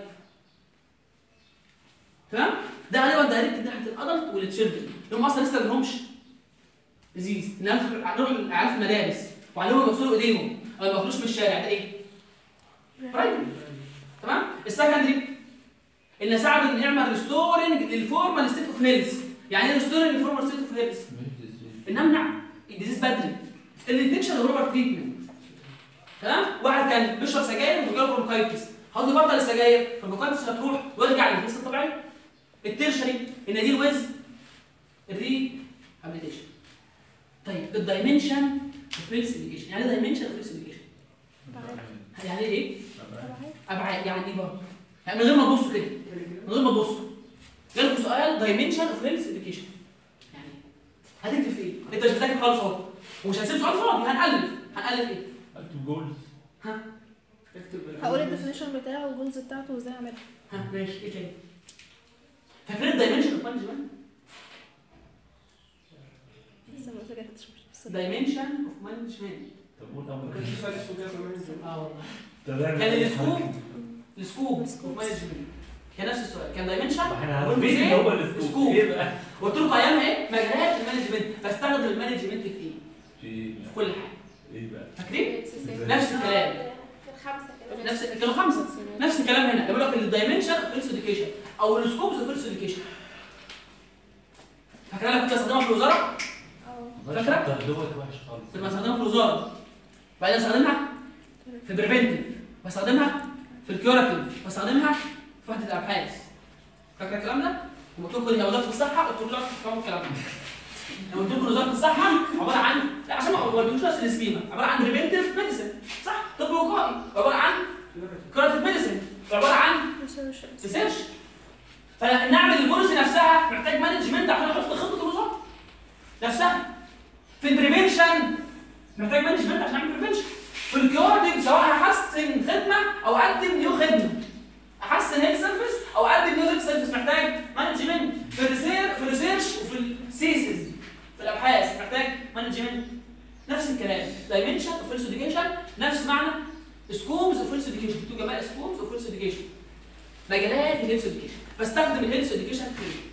تمام؟ ده غالبا دايركت ناحيه الادلت والتشيلدرن اللي هم اصلا لسه ما لهمش ديزيز. نروح العيال في المدارس وعلمهم يغسلوا ايديهم او ما ياكلوش من الشارع ده ايه؟ برايمري. تمام؟ السكندري ان اساعده ان يعمل ريستورنج للفورمال ستيت اوف هيلث. يعني ايه ريستورنج للفورمال ستيت اوف هيلث؟ ان امنع الديزيز بدري. الانفكشن والروبر تريتمنت. تمام؟ واحد كان بيشرب سجاير وجاله برونكايتس هقول له بطل السجاير فالبرونكايتس هتروح ويرجع للهيلث الطبيعي. التيرشري ان دي الويز الريهابيليتيشن. طيب الدايمنشن اوف هيلث اديوكيشن يعني ايه دايمنشن اوف هيلث اديوكيشن؟ يعني ايه؟ ابعاد يعني ايه برضه؟ يعني من غير ما تبصوا كده من غير ما تبصوا جالكوا سؤال دايمنشن اوف هيلث اديوكيشن يعني هتكتب ايه؟ انت مش بتذاكر خالص اهو ومش هنسيب سؤال فاضي هنألف هنألف ايه؟ اكتب جولز. ها؟ اكتب هقول الديفينيشن بتاعه والجولز بتاعته وازاي اعملها. ها ماشي ايه تاني؟ فاكرين الدايمنشن اوف مانجمنت؟ لسه ما ذاكرتش بس دايمنشن اوف مانجمنت. طب قول اول كان في سؤال اسمه كده كمان. اه والله كان السكوب السكوب اوف مانجمنت كان نفس السؤال كان دايمنشن احنا عارفين ان هو السكوب ايه بقى؟ قلت لكم ايامها ايه؟ مجالات المانجمنت بستخدم المانجمنت في ايه؟ في في كل حاجه. ايه بقى؟ فاكرين؟ نفس الكلام الخمسه كده نفس كانوا خمسه نفس الكلام هنا بيقول لك الدايمنشن اوف هيلث اديوكيشن او السكوبز اوف هيلث اديوكيشن. فاكره انا كنت بستخدمها في الوزاره؟ اه فاكره؟ دوت وحش خالص. كنت بستخدمها في الوزاره بعدين استخدمها في البريفنتيف بستخدمها في الكيوراتيف بستخدمها في وحده الابحاث. فاكره الكلام ده؟ قلت لكم دي وزاره الصحه قلت لكم تفهموا الكلام ده. لو قلت لكم وزاره الصحه عباره عن لا عشان ما اوريكوش بس السكيما عباره عن بريفنتيف ميديسن صح؟ طب وقائي عباره عن كيوراتيف ميديسن عباره عن ريسيرش. فنعمل البوليسي نفسها محتاج مانجمنت عشان احط خطه الوزاره نفسها. في البريفنشن محتاج مانجمنت عشان اعمل بريفنشن. في الكيوراتيف سواء هحسن خدمه او اقدم نيو خدمه احسن هيلث سيرفيس او اقدم نيو هيلث سيرفيس محتاج مانجمنت. في الريسيرش في الريسيرش وفي السيسز في الابحاث محتاج مانجمنت. نفس الكلام دايمنشن اوف هيلث اديوكيشن نفس معنى سكوبز اوف هيلث اديوكيشن. بتوع جماعه سكوبز اوف هيلث اديوكيشن مجالات الهيلث اديوكيشن. بستخدم الهيلث اديوكيشن في ايه؟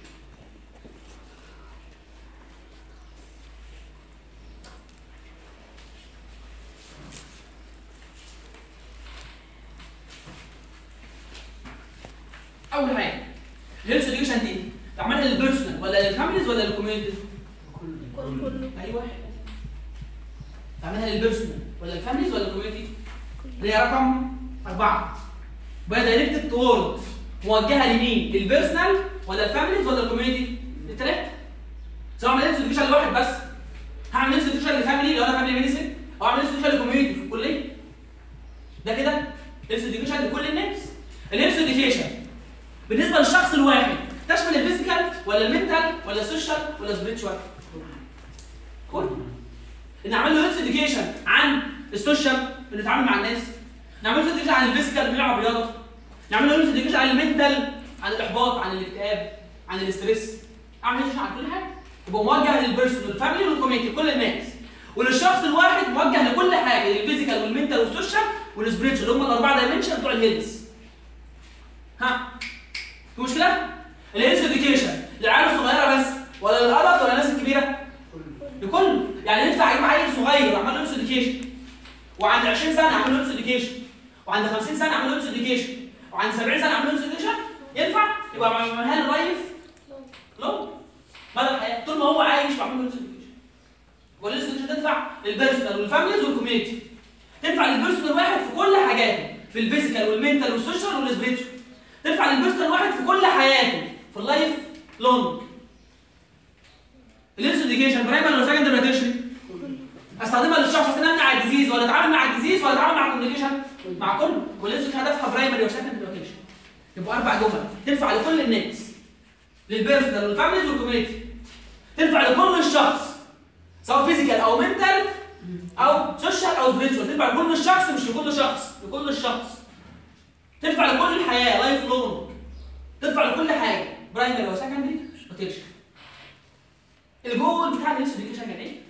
اول حاجه الهيلث اديوكيشن دي تعملها للبيرسونال ولا للفاميليز ولا للكوميونتي؟ كله ايوه تعملها للبيرسونال ولا للفاميليز ولا للكوميونتي؟ اللي هي رقم أربعة. بقى دايركتد توورد موجهه لمين؟ للبيرسونال ولا الفاميليز ولا الكوميونتي؟ الثلاثه. سواء اعمل هيلث اديوكيشن لواحد بس هعمل هيلث اديوكيشن للفاميلي لو انا فاميلي ميديسن، او اعمل هيلث اديوكيشن للكوميونتي في الكليه. ده كده هيلث اديوكيشن لكل الناس. الهيلث اديوكيشن بالنسبه للشخص الواحد تشمل الفيزيكال ولا المنتال ولا السوشيال ولا سبيريتشوال؟ كله. نعمل له هيلث اديوكيشن عن السوشيال اللي بيتعامل مع الناس، نعمل له هيلث اديوكيشن عن الفيزيكال اللي بيلعب رياضه، نعمل له هيلث اديوكيشن عن المنتال عن الاحباط عن الاكتئاب عن الاستريس، اعمل هيلث عن كل حاجه. يبقى موجه للبيرسون والفاميلي والكوميونتي كل الناس. وللشخص الواحد موجه لكل حاجه للفيزيكال والمنتال والسوشيال والسبيريتشوال اللي هم الاربعه دايمنشن بتوع الهيلث. ها في مشكله؟ الهيلث اديوكيشن للعيال الصغيره بس ولا للادلت ولا الناس الكبيره؟ لكل. يعني ينفع اجيب عيل صغير واعمل له هيلث اديوكيشن وعند عشرين سنه اعمل له هيلث اديوكيشن وعند خمسين سنه اعمل له هيلث اديوكيشن وعند سبعين سنه اعمل له هيلث اديوكيشن؟ ينفع؟ يبقى بعملها له لايف لو مدى الحياه طول ما هو عايش بعمل له هيلث اديوكيشن. والهيلث اديوكيشن تنفع للبيرسونال والفاميليز والكوميونتي. تنفع للبيرسونال واحد في كل حاجاته في الفيزيكال والمنتال والسوشيال والسبيريتشوال. تنفع للبيرسونال واحد في كل حياته في اللايف لونج. الهيلث اديوكيشن برايمري ولا سكندري ولا تيرشري؟ استخدمها للشخص عشان امنع الديزيز ولا اتعامل مع الديزيز ولا اتعامل مع الكوميونيكيشن؟ مع كله. والهيلث اديوكيشن هدفها برايمري وسكندري ولا تيرشري. يبقى اربع جمل تنفع لكل الناس للبيرسونال والفاميليز والكوميونتي. تنفع لكل الشخص سواء فيزيكال او منتال او سوشيال او سبيريتشوال. تنفع لكل الشخص مش لكل شخص، لكل الشخص. تنفع لكل الحياه لايف لونج. تنفع لكل حاجه برايمري وسكندري وتيرشري. الجول بتاع الهيلث اديوكيشن كان ايه؟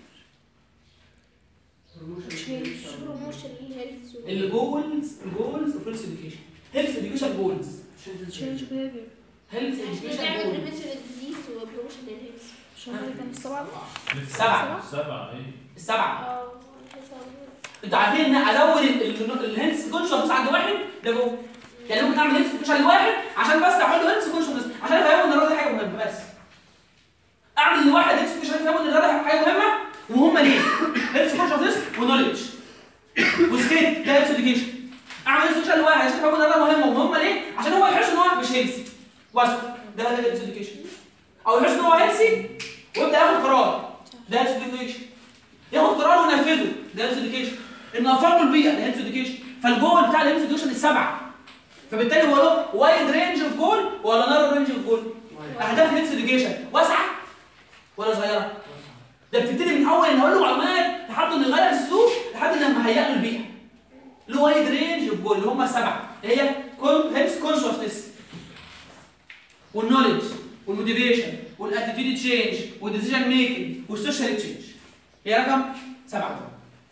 بروموشن للهيلث. الجولز الجولز اوف هيلث اديوكيشن. هيلث اديوكيشن جولز. تشينج بيهيفير. هيلث عشان اديوكيشن نعمل جولز. بريفنشن للديزيز وبروموشن للهيلث. عشان هي كانت السبعة. سبعة. سبعة ايه؟ السبعة. اه انتوا عارفين ان ازود الهيلث كونشس عند واحد ده جوه. يعني ممكن اعمل هيلث كونشس لواحد عشان بس اعمل له هيلث كونشس عشان افهمه ان الرياضه دي حاجه مهمه بس. اعمل لواحد هيلث كونشس عشان افهمه ان الرياضه حاجه مهمه وهم ليه؟ هيلث كونشس ونولج وسكيت ده هيلث اديوكيشن. اعمل هيلث كونشس لواحد عشان افهمه ان الرياضه مهمه وهم ليه؟ عشان هو يحس ان هو مش هيلثي بس ده هيلث اديوكيشن. او يحس ان هو هيلثي ويبدا ياخد قرار ده هيلث اديوكيشن. ياخد قرار وينفذه ده هيلث اديوكيشن. ان افرض البيئه ده هيلث اديوكيشن. فالجول بتاع الهيلث اديوكيشن السبعه. فبالتالي هو له وايد رينج اوف جول ولا نارو رينج اوف جول؟ اهداف الهيلث اديوكيشن واسعه ولا صغيره؟ ده بتبتدي من اول ان اقول له معلومات لحد ان يغير السلوك لحد لما اهيئ له البيئه. له وايد رينج اوف جول اللي هم السبعه اللي هي هيلث كونشسنس والنولج والموتيفيشن والاتيتيود تشينج والديسيجن ميكنج والسوشيال تشينج. هي رقم سبعه.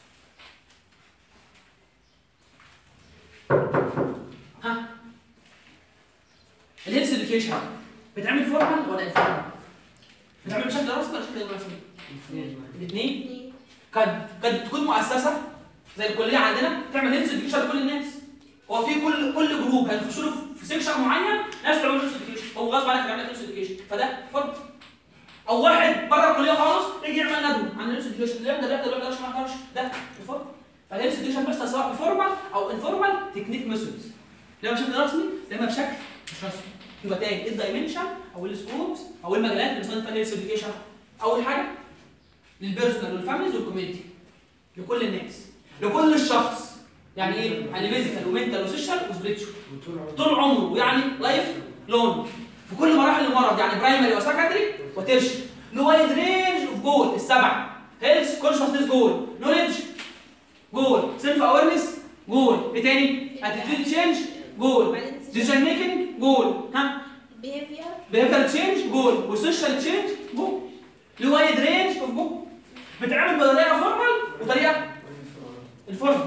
ها الهيلث اديوكيشن بتعمل فورمال ولا انفورمال؟ بتعمل بشكل رسمي ولا بشكل غير رسمي؟ الاثنين. قد قد تكون مؤسسه زي الكليه عندنا تعمل هيلث اديوكيشن لكل الناس. هو في كل كل جروب هيخشوا له في سيكشن معين ناس تعمل هيلث اديوكيشن، هو غصب عنك تعمل هيلث اديوكيشن فده فرض. او واحد بره الكليه خالص يجي يعمل ندوه عن الهيلث اديوكيشن اللي يقدر يقدر يقدر ما يقدرش ده فرض. فالهيلث اديوكيشن بس سواء بفورمال او انفورمال تكنيك ميثودز. لا بشكل رسمي لا بشكل مش رسمي. يبقى تاني ايه الدايمنشن او السكوبس او المجالات اللي بنستخدم فيها الهيلث اديوكيشن؟ اول حاجه للبيرسونال والفاميليز والكوميونتي لكل الناس لكل الشخص. يعني ايه؟ يعني فيزيكال ومنتال وسوشيال وسبيريتشوال طول عمره يعني لايف لونج في كل مراحل المرض يعني برايمري وسكندري وتيرشري. له وايد رينج اوف جول السبعه. هيلث كونشسنس جول، نولج جول، سيلف اويرنس جول، ايه تاني؟ اتيتيود تشينج جول، ديسيجن ميكنج جول. ها بيهيفير بيهيفير تشينج جول، وسوشيال تشينج جول. له وايد رينج اوف جول. بتتعمل بطريقه فورمال وطريقه الفورمال.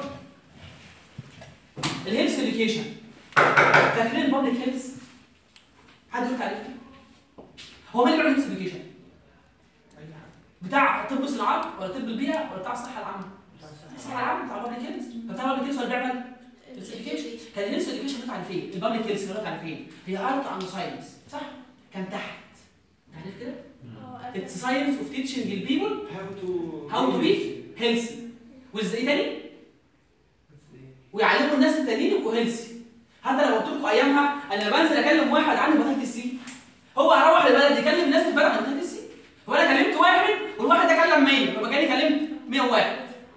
الهيلث اديوكيشن، فاكرين البابليك هيلث؟ حد يقول عليه؟ هو مين اللي بيعمل هيلث اديوكيشن؟ بتاع طب الصناعات ولا طب البيئه ولا بتاع الصحه العامه؟ الصحه العامه بتاع البابليك هيلث. فبتاع البابليك هيلث هو اللي بيعمل هيلث اديوكيشن. كان الهيلث اديوكيشن بتاعت على فين؟ البابليك هيلث اللي على فين؟ هي ارت اند ساينس، صح؟ كان تحت. عارف كده؟ It's science of teaching the people how to how to be healthy. وازاي ايه تاني؟ ويعلموا الناس التانيين يبقوا هيلثي. حتى لو قلت لكم ايامها انا بنزل اكلم واحد عنده هيباتيتس سي، هو هيروح البلد يكلم الناس البلد عن هيباتيتس سي. هو انا كلمت واحد والواحد ده كلم مية، يبقى كاني كلمت مية وواحد.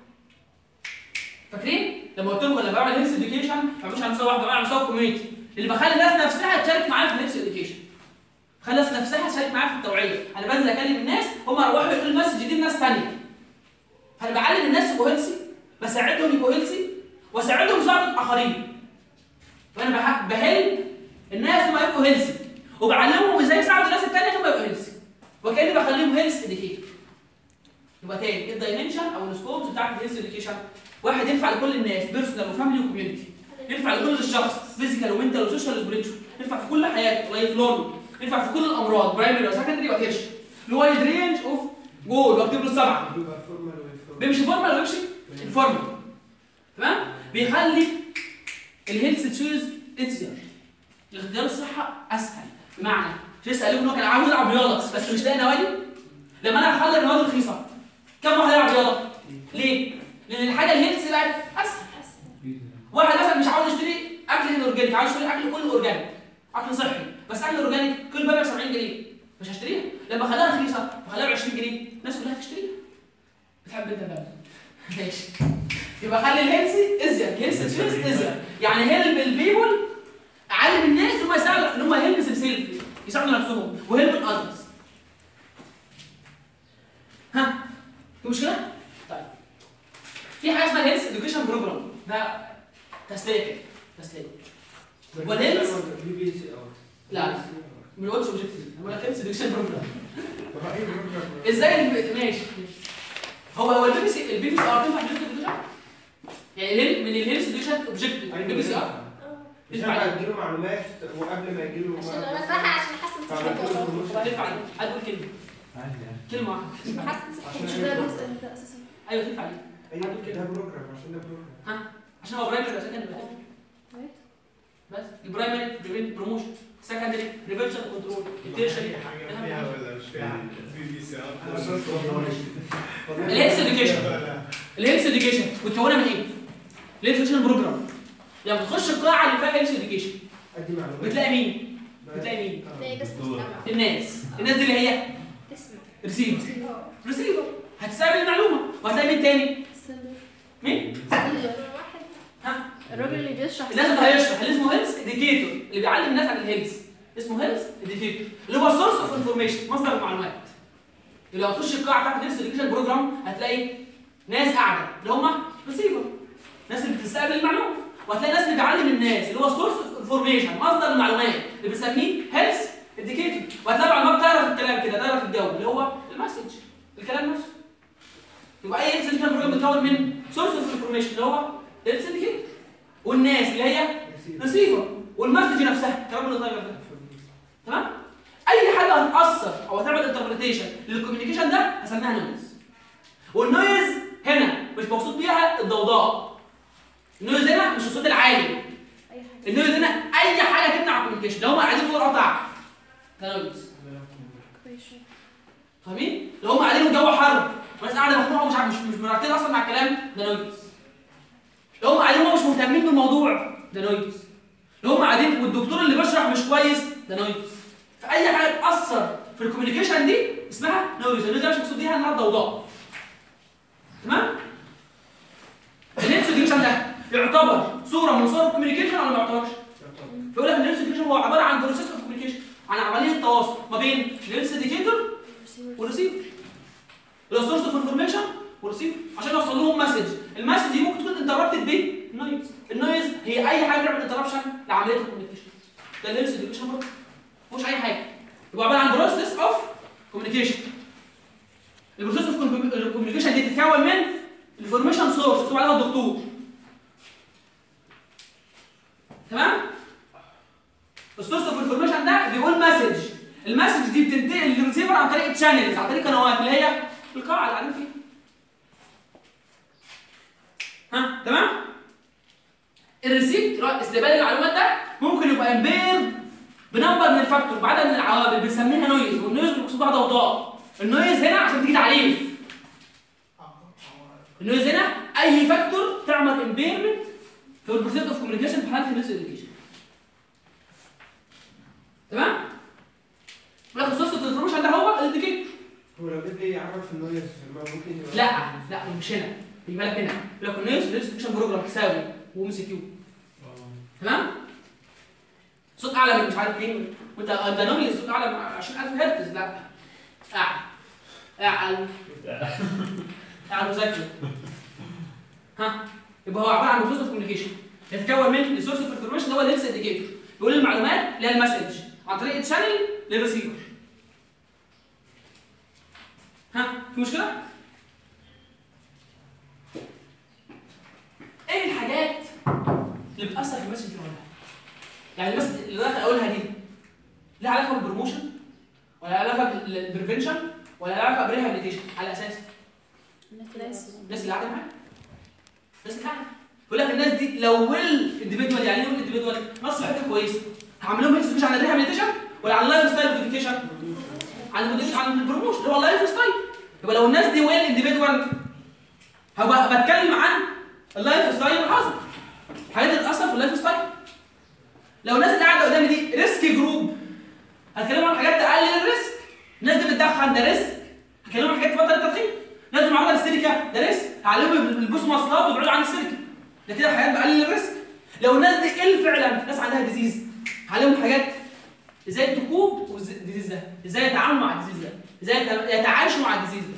فاكرين؟ لما قلت لكم لما بعمل هيلث اديوكيشن ما بعملش على مستوى واحد، بعمل على مستوى الكوميونتي، اللي بخلي الناس نفسها تشارك معايا في الهيلث اديوكيشن. خلي الناس نفسها تشارك معايا في التوعيه، انا بنزل اكلم الناس هم يروحوا يقولوا المسج دي لناس ثانيه. فانا بعلم الناس يبقوا هيلثي، بساعدهم يبقوا هيلثي، واساعدهم يساعدوا الاخرين. فانا بهل الناس هم يبقوا هيلثي، وبعلمهم ازاي يساعدوا الناس الثانيه هم يبقوا هيلثي، وكاني بخليهم هيلث اديوكيتور. يبقى تاني الدايمنشن او السكوبز بتاعت الهيلث اديوكيشن، واحد ينفع لكل الناس، بيرسونال وفاميلي وكوميونتي، ينفع لكل الشخص، فيزيكال ومنتال وسوشيال وسبريتشوال، ينفع في كل حياته، لايف لونج، ينفع في كل الامراض، برايمري وسكندري وتيرشري. له وايد رينج اوف جول، واكتب له السبعه. بيمشي فورمال ويمشي انفورمال. تمام؟ بيخلي الهيلث تشوز اتسير. الاختيار الصحه اسهل، بمعنى مش لسه قال لكم ان هو كان عاوز يلعب رياضه بس مش لاقي نوادي؟ لما انا اخلي الرياضه رخيصه كم واحد يلعب رياضه؟ ليه؟ لان الحاجه الهيلث بقت اسهل. واحد مثلا مش عاوز يشتري اكل اورجانيك، عاوز يشتري اكل كله اورجانيك، اكل صحي، بس اكل اورجانيك كل باب ب سبعين جنيه، مش هشتريها. لما اخليها رخيصه واخليها ب عشرين جنيه الناس كلها هتشتريها. بتحب انت بقى؟ ماشي. يبقى خلي الهيلثي ازيد، هيلث تشوز ازيد، يعني هيلب البيبل، اعلم الناس ان هم يساعدوا، ان هم هيلب سيلف، يساعدوا نفسهم، وهيلب الاذرز. ها؟ في مشكله؟ طيب. في حاجه اسمها هيلث اديوكيشن بروجرام، ده تسليه كده، تسليه. والهيلث بي بي سي ار لا ما بقولش اوبجكتيف، انا بقول لك هيلث اديوكيشن بروجرام. ازاي الب... ماشي هو هو البي بي سي البي بي سي ار تنفع في الاديوكيشن؟ يعني من الهيلث اديوكيشن اوبجكتيف البي بي سي ار ينفع تديله معلومات وقبل ما يجيله عشان اوضحها عشان احسن صحته. تنفع هتقول كلمه كلمه واحده عشان احسن صحته. مش ده جزء ده اساسا. ايوه تنفع دي ايوه ده بروجرام، عشان ده بروجرام. ها عشان هو برايمري ولا سكندري بس البرايمري بريفنت بروموشن، سكندري بريفنشن كنترول، التيرشري حاجه فيها ولا مش فيها بي بي سي ار. الهيلث اديوكيشن الهيلث اديوكيشن متكونه من ايه؟ الهيلث اديوكيشن بروجرام. لما تخش القاعه اللي فيها هيلث اديوكيشن ادي معلومات بتلاقي مين؟ بتلاقي مين؟ تلاقي ناس بتستمع الناس الناس دي اللي هي تسمع ريسيفر ريسيفر هتستقبل المعلومه، وهتلاقي مين تاني؟ مين؟ واحد ها؟ الراجل اللي بيشرح الناس اللي هيشرح اللي اسمه هيلث اديوكيتور، اللي بيعلم الناس عن الهيلث اسمه هيلث اديوكيتور، اللي هو سورس اوف انفورميشن، مصدر المعلومات. لو هتخش القاعه بتاعت الهيلث اديوكيشن بروجرام هتلاقي ناس قاعده اللي هم ريسيفر، ناس اللي بتستقبل المعلومه، وهتلاقي ناس اللي بيعلم الناس اللي هو سورس اوف انفورميشن، مصدر المعلومات، اللي بنسميه هيلث اديوكيتور. وهتلاقي معلومات تعرف الكلام كده، تعرف الجو اللي هو المسج، الكلام نفسه. يبقى اي هيلث اديوكيشن بروجرام بيتكون من سورس اوف انفورميشن اللي هو هيلث اديوكيتور، والناس اللي هي ريسيفر، والمسج نفسها الكلام اللي طاير ده. تمام؟ اي حاجه هتاثر او هتعمل انتربريتيشن للكوميونيكيشن ده هسميها نويز. والنويز هنا مش مقصود بيها الضوضاء. النويز هنا مش الصوت العالي. النويز هنا اي حاجه تمنع الكوميونيكيشن، لو هم قاعدين يقولوا قطع ده نويز. فاهمين؟ لو هم قاعدين والجو حر والناس قاعده مخنوقه ومش مش مش مركزين اصلا مع الكلام ده نويز. لو هم قاعدين وهم مش مهتمين بالموضوع ده نويز. لو هم قاعدين والدكتور اللي بيشرح مش كويس ده نويز. فاي حاجه تاثر في الكوميونيكيشن دي اسمها نويز. النويز مش مقصود بيها انها ضوضاء. تمام؟ الهيلث اديوكيشن ده يعتبر صوره من صور الكوميونيكيشن ولا ما يعتبرش؟ بيقول لك الهيلث اديوكيشن هو عباره عن بروسيس اوف كوميونيكيشن، عن عمليه تواصل ما بين الهيلث اديوكيتور والريسيفر. السورس اوف انفورميشن والريسيفر عشان يوصل لهم مسج، المسج دي ممكن تكون انتربتد بالنويز. النويز هي اي حاجه تعمل انتربشن لعمليه الكوميونيكيشن. ده الهيلث اديوكيشن برضه. مفيش اي يبقى عباره عن بروسيس اوف كوميونيكيشن. البروسيس اوف كوميونيكيشن دي تتكون من الانفورميشن سورس مكتوب عليها الدكتور. تمام؟ السورس اوف انفورميشن ده بيقول مسج، المسج دي بتنتقل للريسيفر عن طريق تشانلز، عن طريق قنوات اللي هي القاعه اللي قاعدين فيها. ها تمام؟ الريسيت استقبال المعلومات ده ممكن يبقى امبيرد بنمبر من الفاكتور بعدد من العوامل بنسميها نويز، والنويز بيقصد بها ضوضاء. النويز هنا عشان تيجي تعريف. النويز هنا اي فاكتور تعمل امبيرمنت في البروسيس اوف كوميونيكيشن في حاله النويز اديوكيشن. تمام؟ ولكن السورس اوف انفورميشن ده هو الانديكيتور. هو لو بدي يعرف النويز ما ممكن يبقى لا لا مش هنا، خلي بالك هنا يقول لك النويز ريسبكشن بروجرام تساوي وام سي كيو. تمام؟ صوت اعلى من مش عارف ايه، وانت انت ناوي الصوت اعلى من عشرين ألف هرتز. لا اعلى اعلى اعلى مذاكره. ها يبقى هو عباره عن بروسيس اوف كوميونيكيشن يتكون من السورس اوف انفورميشن اللي هو الهيلث انديكيتور، بيقول المعلومات اللي هي المسج عن طريق الشانل للريسيفر. ها في مشكله؟ ايه الحاجات اللي بتاثر في المسج دي ولا لا؟ يعني المسج اللي انا اقولها دي لها علاقه بالبروموشن ولا لها علاقه بالبريفنشن ولا لها علاقه بالريهابيليتيشن؟ على اساس الناس اللي قاعده معاك، الناس اللي قاعده بيقول لك الناس دي لو ويل انديفيدوال، يعني ايه ويل انديفيدوال؟ ناس صحتها كويسه، هعمل لهم هيلث عن الريهابيليتيشن ولا عن اللايف ستايل موديفيكيشن؟ عن الموديفيكيشن، عن البروموشن اللي هو اللايف ستايل. يبقى لو الناس دي ويل انديفيدوال هبقى بتكلم عن اللايف ستايل الحظ، الحاجات اللي بتاثر في اللايف ستايل. لو الناس اللي قاعده قدامي دي ريسك جروب هتكلموا عن حاجات تقلل الريسك. الناس دي بتدخن ده ريسك، هكلمهم عن حاجات تبطل التدخين. الناس معرضه للسيليكا ده ريسك، هعلمهم يلبسوا ماسكات ويبعدوا عن السيليكا، ده كده حاجات بقلل الريسك. لو الناس دي ايه فعلا ناس عندها ديزيز هعلمهم حاجات ازاي تكوب الديزيز ده، ازاي يتعاملوا مع الديزيز ده، ازاي يتعايشوا مع الديزيز ده.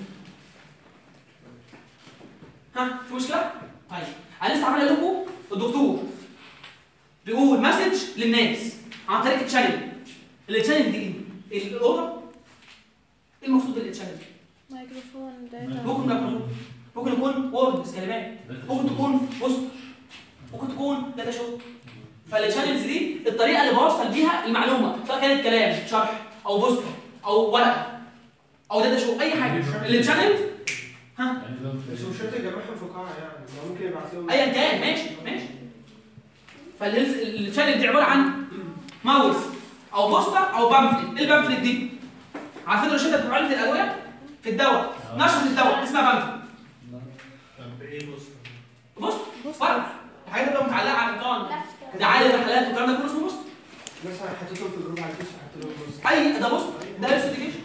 ها في مشكله؟ طيب انا لسه عامل لكم الدكتور بيقول مسج للناس عن طريق التشانل. التشانل دي ايه؟ الاوضه. ايه المقصود بالتشانل؟ مايكروفون داتا. ممكن ميكروفون، ممكن يكون ووردز كلمات، ممكن تكون بوستر، ممكن تكون داتا شو. فالتشانلز دي الطريقه اللي بوصل بيها المعلومه، سواء كانت كلام شرح او بوستر او ورقه او داتا شو، اي حاجه. التشانلز ها بس مش شرط يجمعهم في قاعه، يعني ما ممكن يبعت لهم ايا كان. ماشي ماشي. فالتشانل دي عباره عن ماوس او بوستر او بامفلت. ايه البامفلت دي؟ عارفين الروشته بتاعت علبه الادويه في الدواء، نشره الدواء اسمها بامفلت. طب ايه بوستر؟ بوستر فرق الحاجات اللي متعلقه على الحيطان، دعايه الرحلات والكلام ده كله اسمه بوستر. مثلا حطيتهم في جروب على الفيس وحطيت لهم بوست. اي ده بوستر، ده هيلث اديوكيشن.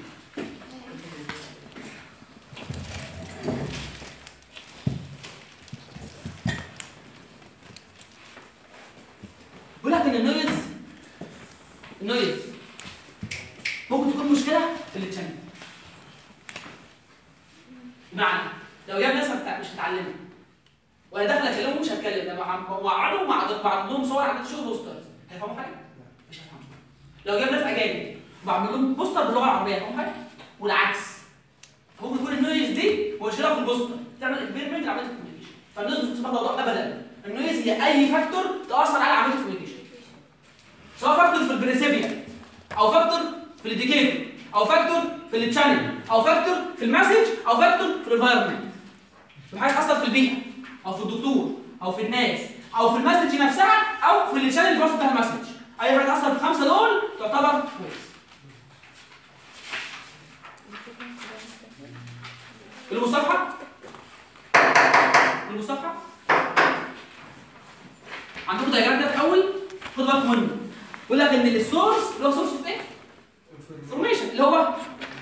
بيقول لك ان النويز النويز ممكن تكون مشكله في التشانل. بمعنى لو جاب ناس مش متعلمه وانا داخل اكلمهم مش هتكلم، وقعدوا مع بعض لهم صور عندك شغل بوسترز، هيفهموا حاجه؟ مش هيفهموا. لو جاب ناس اجانب بعمل لهم بوستر باللغه العربيه هيفهموا حاجه؟ والعكس. ممكن تكون النويز دي مشكله في البوستر تعمل امبيرمنت لعمليه الكوميونيكيشن. فالنويز مش اسمها ضوضاء ابدا. النويز هي اي فاكتور تاثر على عمليه الكوميونيكيشن، سواء فاكتور في البريسيبيا او فاكتور في الانديكيتور او فاكتور في التشانل او فاكتور في المسج او فاكتور في الانفايرمنت. حاجه تاثر في البيئه او في الدكتور او في الناس او في المسج نفسها او في التشانل اللي بيوصل بتاع المسج. اي حاجه تاثر في الخمسه دول تعتبر كويس. المصافحه المصافحه عندكم دايجرام ده في الاول خد بالك منه. بيقول لك ان السورس اللي هو سورس اوف ايه؟ انفورميشن اللي هو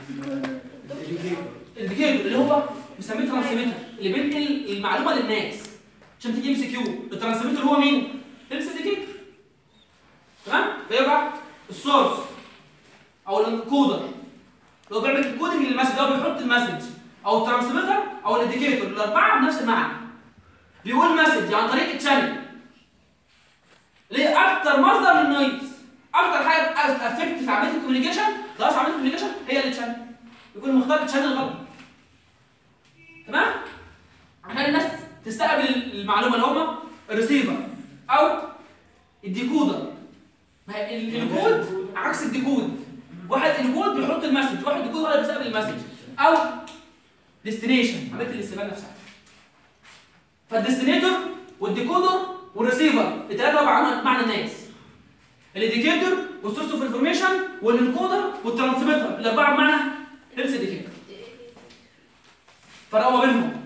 الانديكيتور اللي هو بنسميه ترانسميتر اللي بينقل المعلومه للناس عشان تيجي ام سي كيو. الترانسميتر هو مين؟ الانديكيتور. تمام؟ فيبقى السورس او الانكودر اللي هو بيعمل الكودنج للمسج، اللي هو بيحط المسج، او الترانسميتر او الانديكيتور، الاربعه بنفس المعنى. بيقول مسج عن طريق التشانل اللي هي اكتر مصدر للنويز، اكتر حاجه افكت في عمليه الكوميونيكيشن خلاص عملت كوميونيكيشن هي اللي تشانل، يكون مختار تشانل غلط. تمام؟ عشان الناس تستقبل المعلومه اللي هم الريسيفر او الديكودر. ما هي ال- الكود عكس الديكود. واحد انكود بيحط المسج، واحد ديكود هو اللي بيستقبل المسج. او ديستنيشن عمليه الاستقبال نفسها. فالديستنيتور والديكودر والريسيفر الثلاثه معنى معنى الناس. الاديكيتور والسورس اوف انفورميشن والانكودر والترانسميتر الاربعه بمعنى هيلث اديكيتور. فرقوا ما بينهم.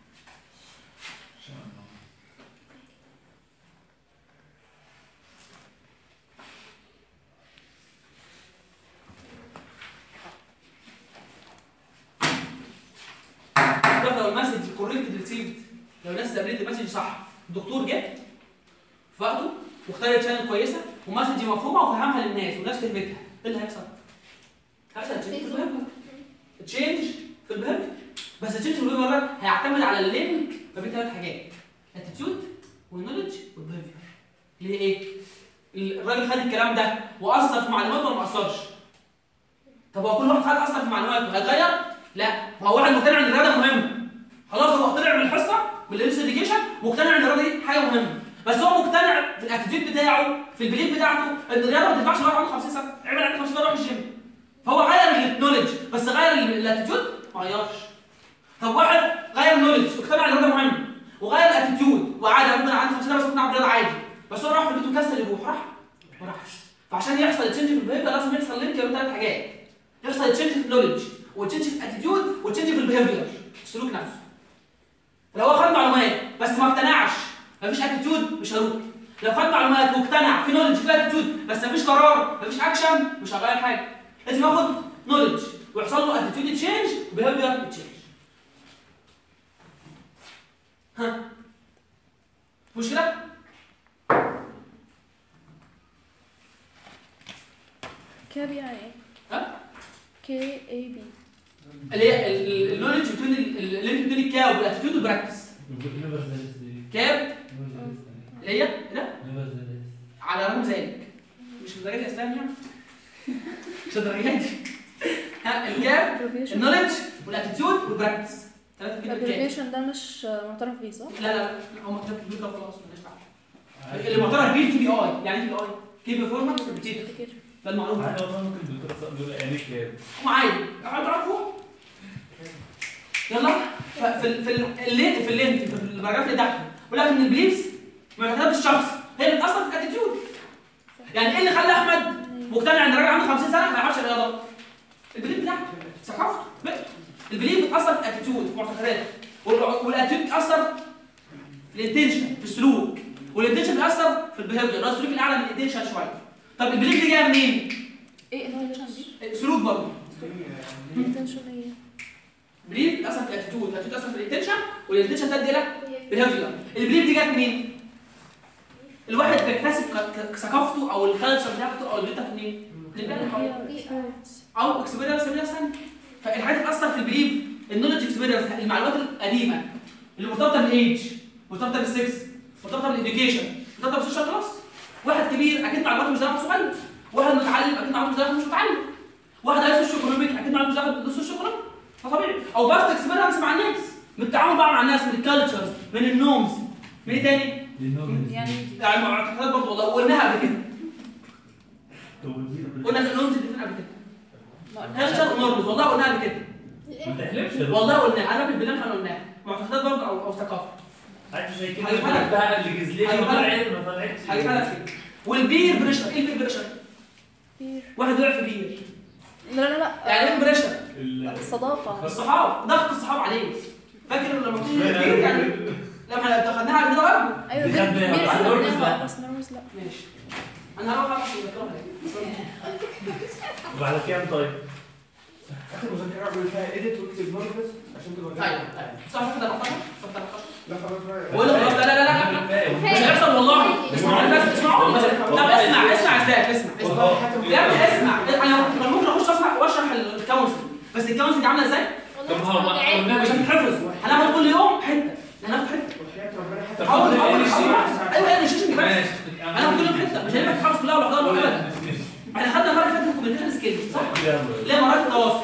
لو المسج كوريكتد ريسيفد، لو الناس استقبلت المسج صح، الدكتور جه في وقته واختار تشانل كويسه ومسج مفهومه وفهمها للناس والناس فهمتها، ايه اللي هيحصل؟ هيحصل تشينج في البيهيفير. تشينج في البيهيفير. بس التشينج في البيهيفير ده هيعتمد على اللينك ما بين ثلاث حاجات، الاتيتيود والنولج والبيهيفير. اللي هي ايه؟ الراجل خد الكلام ده واثر في معلوماته ولا ما اثرش؟ طب هو كل واحد خد اثر في معلوماته هيتغير؟ لا، هو واحد مقتنع ان الرياضه مهمه. خلاص هو طلع من الحصه بالهيلث اديوكيشن مقتنع ان الرياضه دي حاجه مهمه، بس هو مقتنع في الاتيتيود بتاعه في البليف بتاعته ان الرياضه ما تنفعش لواحد عنده خمسين سنه، عمل عنده خمسين سنه يروح الجيم. فهو غير النولج بس غير الاتيتيود ما غيرش. طب واحد غير النولج واقتنع ان الرياضه مهمه وغير الاتيتيود وعادي ممكن عنده خمسين سنه بس ممكن يلعب رياضه عادي، بس هو راح في البيت وكسل يروح، راح ما راحش. فعشان يحصل تشينج في البيهيفير لازم يحصل لينك بين ثلاث حاجات، يحصل تشينج في النولج وتشينج في الاتيتيود وتشينج في البيهيفير السلوك نفسه. لو هو خد معلومات بس ما اقتنعش مفيش اتيتيود مش هيروح. لو خد معلومات واقتنع في نولج في اتيتيود بس مفيش قرار مفيش اكشن مش هيغير حاجه. لازم ياخد نولج ويحصل له اتيتيود تشينج وبيهيفير تشينج. ها مشكله؟ كي بي يعني ايه؟ ها؟ كي اي بي اللي هي النولج بتوين اللي بتوين الكاب والاتيتيود والبراكتس. كاب اللي هي لا على رغم ذلك مش من درجات الاسلام يعني مش درجات. ها الكاب النولج والاتيتيود والبراكتس ثلاثه كده. الابلكيشن ده مش معترف بيه صح؟ لا لا لا هو معترف بيه خلاص مالناش دعوه. اللي معترف بيه الكي بي اي يعني ايه كي بي اي؟ كي بيرفورمانس انديكيتور. ده المعلومه. عادي والله ممكن الدكتور بيقول يعني كام؟ هو عادي اقعد تعرفوا. يلا في ال في اللينك في اللينك في الباراجراف اللي تحت بيقول لك ان البليفز معتقدات الشخص هي اللي بتاثر في الاتيتيود. يعني ايه اللي خلى احمد مقتنع ان الراجل عنده خمسين سنه ما يعرفش الرياضه؟ البليف بتاعته ثقافته. البليف بتاثر في الاتيتيود في معتقداته والاتيتيود بتاثر في الانتنشن في السلوك والانتنشن بيأثر في البيهيفير اللي هو السلوك الاعلى من الانتنشن شويه. طب البليف دي جايه منين؟ ايه الانتنشن دي؟ سلوك برضه. الانتنشن ايه؟ بليف بتأثر في الاتيتيود، الاتيتيود بتأثر في الانتنشن والانتنشن تؤدي الى بيهيفير. البليف دي جت منين؟ الواحد بيكتسب ثقافته او الكالتشر بتاعته او البيئه منين؟ او اكسبيرينس من ثانيه. فالحاجات اللي بتأثر في البليف النولج اكسبيرينس المعلومات القديمه اللي مرتبطه بالايدج مرتبطه بالسكس مرتبطه بالاديوكيشن مرتبطه بالسوشيال كلاس. واحد كبير اكيد معلوماته مش زي واحد صغير. واحد متعلم اكيد معلوماته مش زي واحد مش متعلم. واحد عايز سوشيال ايكونوميك اكيد معلوماته مش زي واحد سوشيال ايكونوميك. فطبيعي او باست اكسبيرينس مع الناس من التعامل بقى مع الناس من الكالتشرز من النومز من ايه تاني؟ يعني يعني معتقدات برضه والله قلناها قبل كده. قلنا النومز دي فين قبل كده؟ كالتشر نورمز والله قلناها قبل كده. ما تحلمش والله قلناها انا بالبلان احنا قلناها معتقدات برضه او او ثقافه. حاجه زي كده هيفهمك. بقى اللي جزليه هيفهمك. ما طلعت ما طلعتش هيفهمك كده. والبير بريشر ايه البير بريشر؟ بير واحد وقع في بير. لا لا لا يعني ايه بريشر؟ الصداقة الصحاب ضغط الصحاب عليه. فاكر لما كنا كتير يعني لما دخلناها على كده برضه. ايوه دي بير خدناها. بير على الورمز خدناها لا. بس نرمز لا. ماشي. انا هروح اخلص المذكره وعلى كام طيب؟ اخر مذكره اعمل فيها ايديت واكتب نورمز عشان تبقى ايوه ايوه صح كده أربعتاشر صح أربعتاشر. لا خلاص بقى. بقول لك خلاص لا لا لا لا مش هيحصل والله. اسمعوني بس اسمعوني بس. طب اسمع اسمع ازاي اسمع اسمع يا ابني اسمع. انا كان ممكن اخش اسمع واشرح الكونسل بس الكونسل دي عامله ازاي؟ طب ما هو قلنا مش هتتحفظ. هناخد كل يوم حته هناخد حته. وحياة ربنا حتى حاول طب حاول إيه حاول الشيء؟ ايوه انا شيشنج بس. ماشي انا كل يوم حته مش هينفع تحفظ كلها لوحدها ابدا. احنا خدنا مره فاتت كوميونيكيشن سكيلز صح؟ ليه مرات التواصل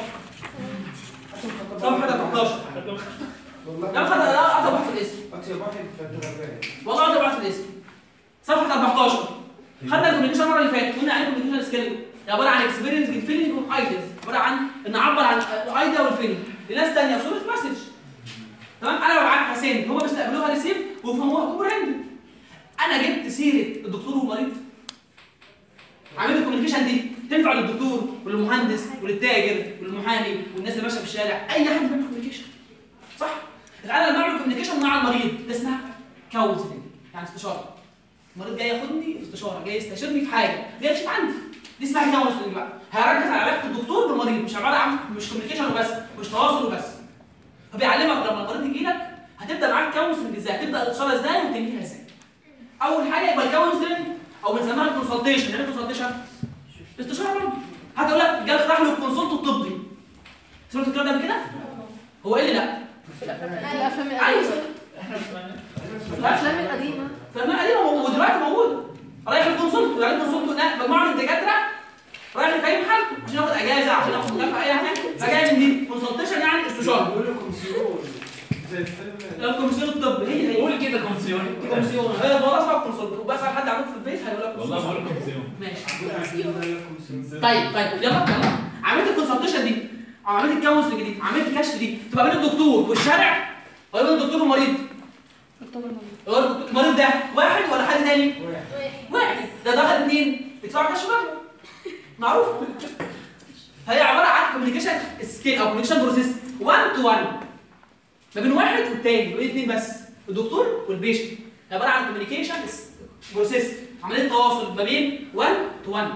صفحه أربعتاشر والله ده خد اكتر واحد في الاسم اكتب واحد في الغربان. والله اكتر واحد في الاسم صفحه أربعتاشر خدنا الكوميونيكيشن المره اللي فاتت قلنا عليه كوميونيكيشن سكيل عباره عن اكسبيرينس بالفيلينج والايديز عباره عن ان نعبر عن الايديا والفيلينج لناس ثانيه صوره مسج تمام انا ببعت حسين هم بيستقبلوها ريسيف ويفهموها كومبريهند انا جبت سيره الدكتور ومريض عملت الكوميونيكيشن دي تنفع للدكتور وللمهندس وللتاجر وللمحامي والناس اللي ماشيه في الشارع اي حد بيعمل كوميونيكيشن صح انا لما بعمل كوميونيكيشن مع المريض ده اسمها كونسلنج يعني استشاره المريض جاي ياخدني في استشاره جاي يستشيرني في حاجه جاي يكشف عندي دي اسمها كونسلنج بقى هركز على علاقه الدكتور بالمريض مش عباره عن مش كوميونيكيشن وبس مش تواصل وبس فبيعلمك لما المريض يجي لك هتبدا معاك كونسلنج ازاي هتبدا الاستشاره ازاي وتنهيها ازاي اول حاجه يبقى الكونسلنج او بنسميها الكونسلتيشن يعني الكونسلتيشن استشاره برضه هتقول لك جاب راح له الكونسلت الطبي سمعت الكلام ده قبل كده هو ايه اللي لا الافلام ايوه القديمه احنا سمعنا الافلام القديمه فما قديمه ودلوقتي موجوده رايح الكونسلت يعني الكونسلت مجموعه من الدكاتره رايح يقيم حالته عشان ياخد اجازه عشان ياخد مكافاه اي حاجه فجاي من دي كونسلتيشن يعني استشاره بيقولوا كومسيون زي الفيلم. الكومسيون الطبي هي هي قول كده كومسيون كومسيون هي والله اسمها كونسلت وبسال حد عندك في البيت هيقول لك والله بقول كومسيون ماشي طيب طيب يلا يلا عملت الكونسلتيشن دي او عملت الكونسلنج دي عملت الكشف دي تبقى بين الدكتور والشارع ولا بين الدكتور والمريض؟ المريض ده واحد ولا حد تاني؟ واحد ده دخل اثنين بيدفعوا كشف بره معروف هي عباره عن كوميونيكيشن سكيل او كوميونيكيشن بروسيس واحد تو واحد ما بين واحد والتاني ما بين اثنين بس الدكتور والبيشنت عباره عن كوميونيكيشن بروسيس عمليه تواصل ما بين واحد تو واحد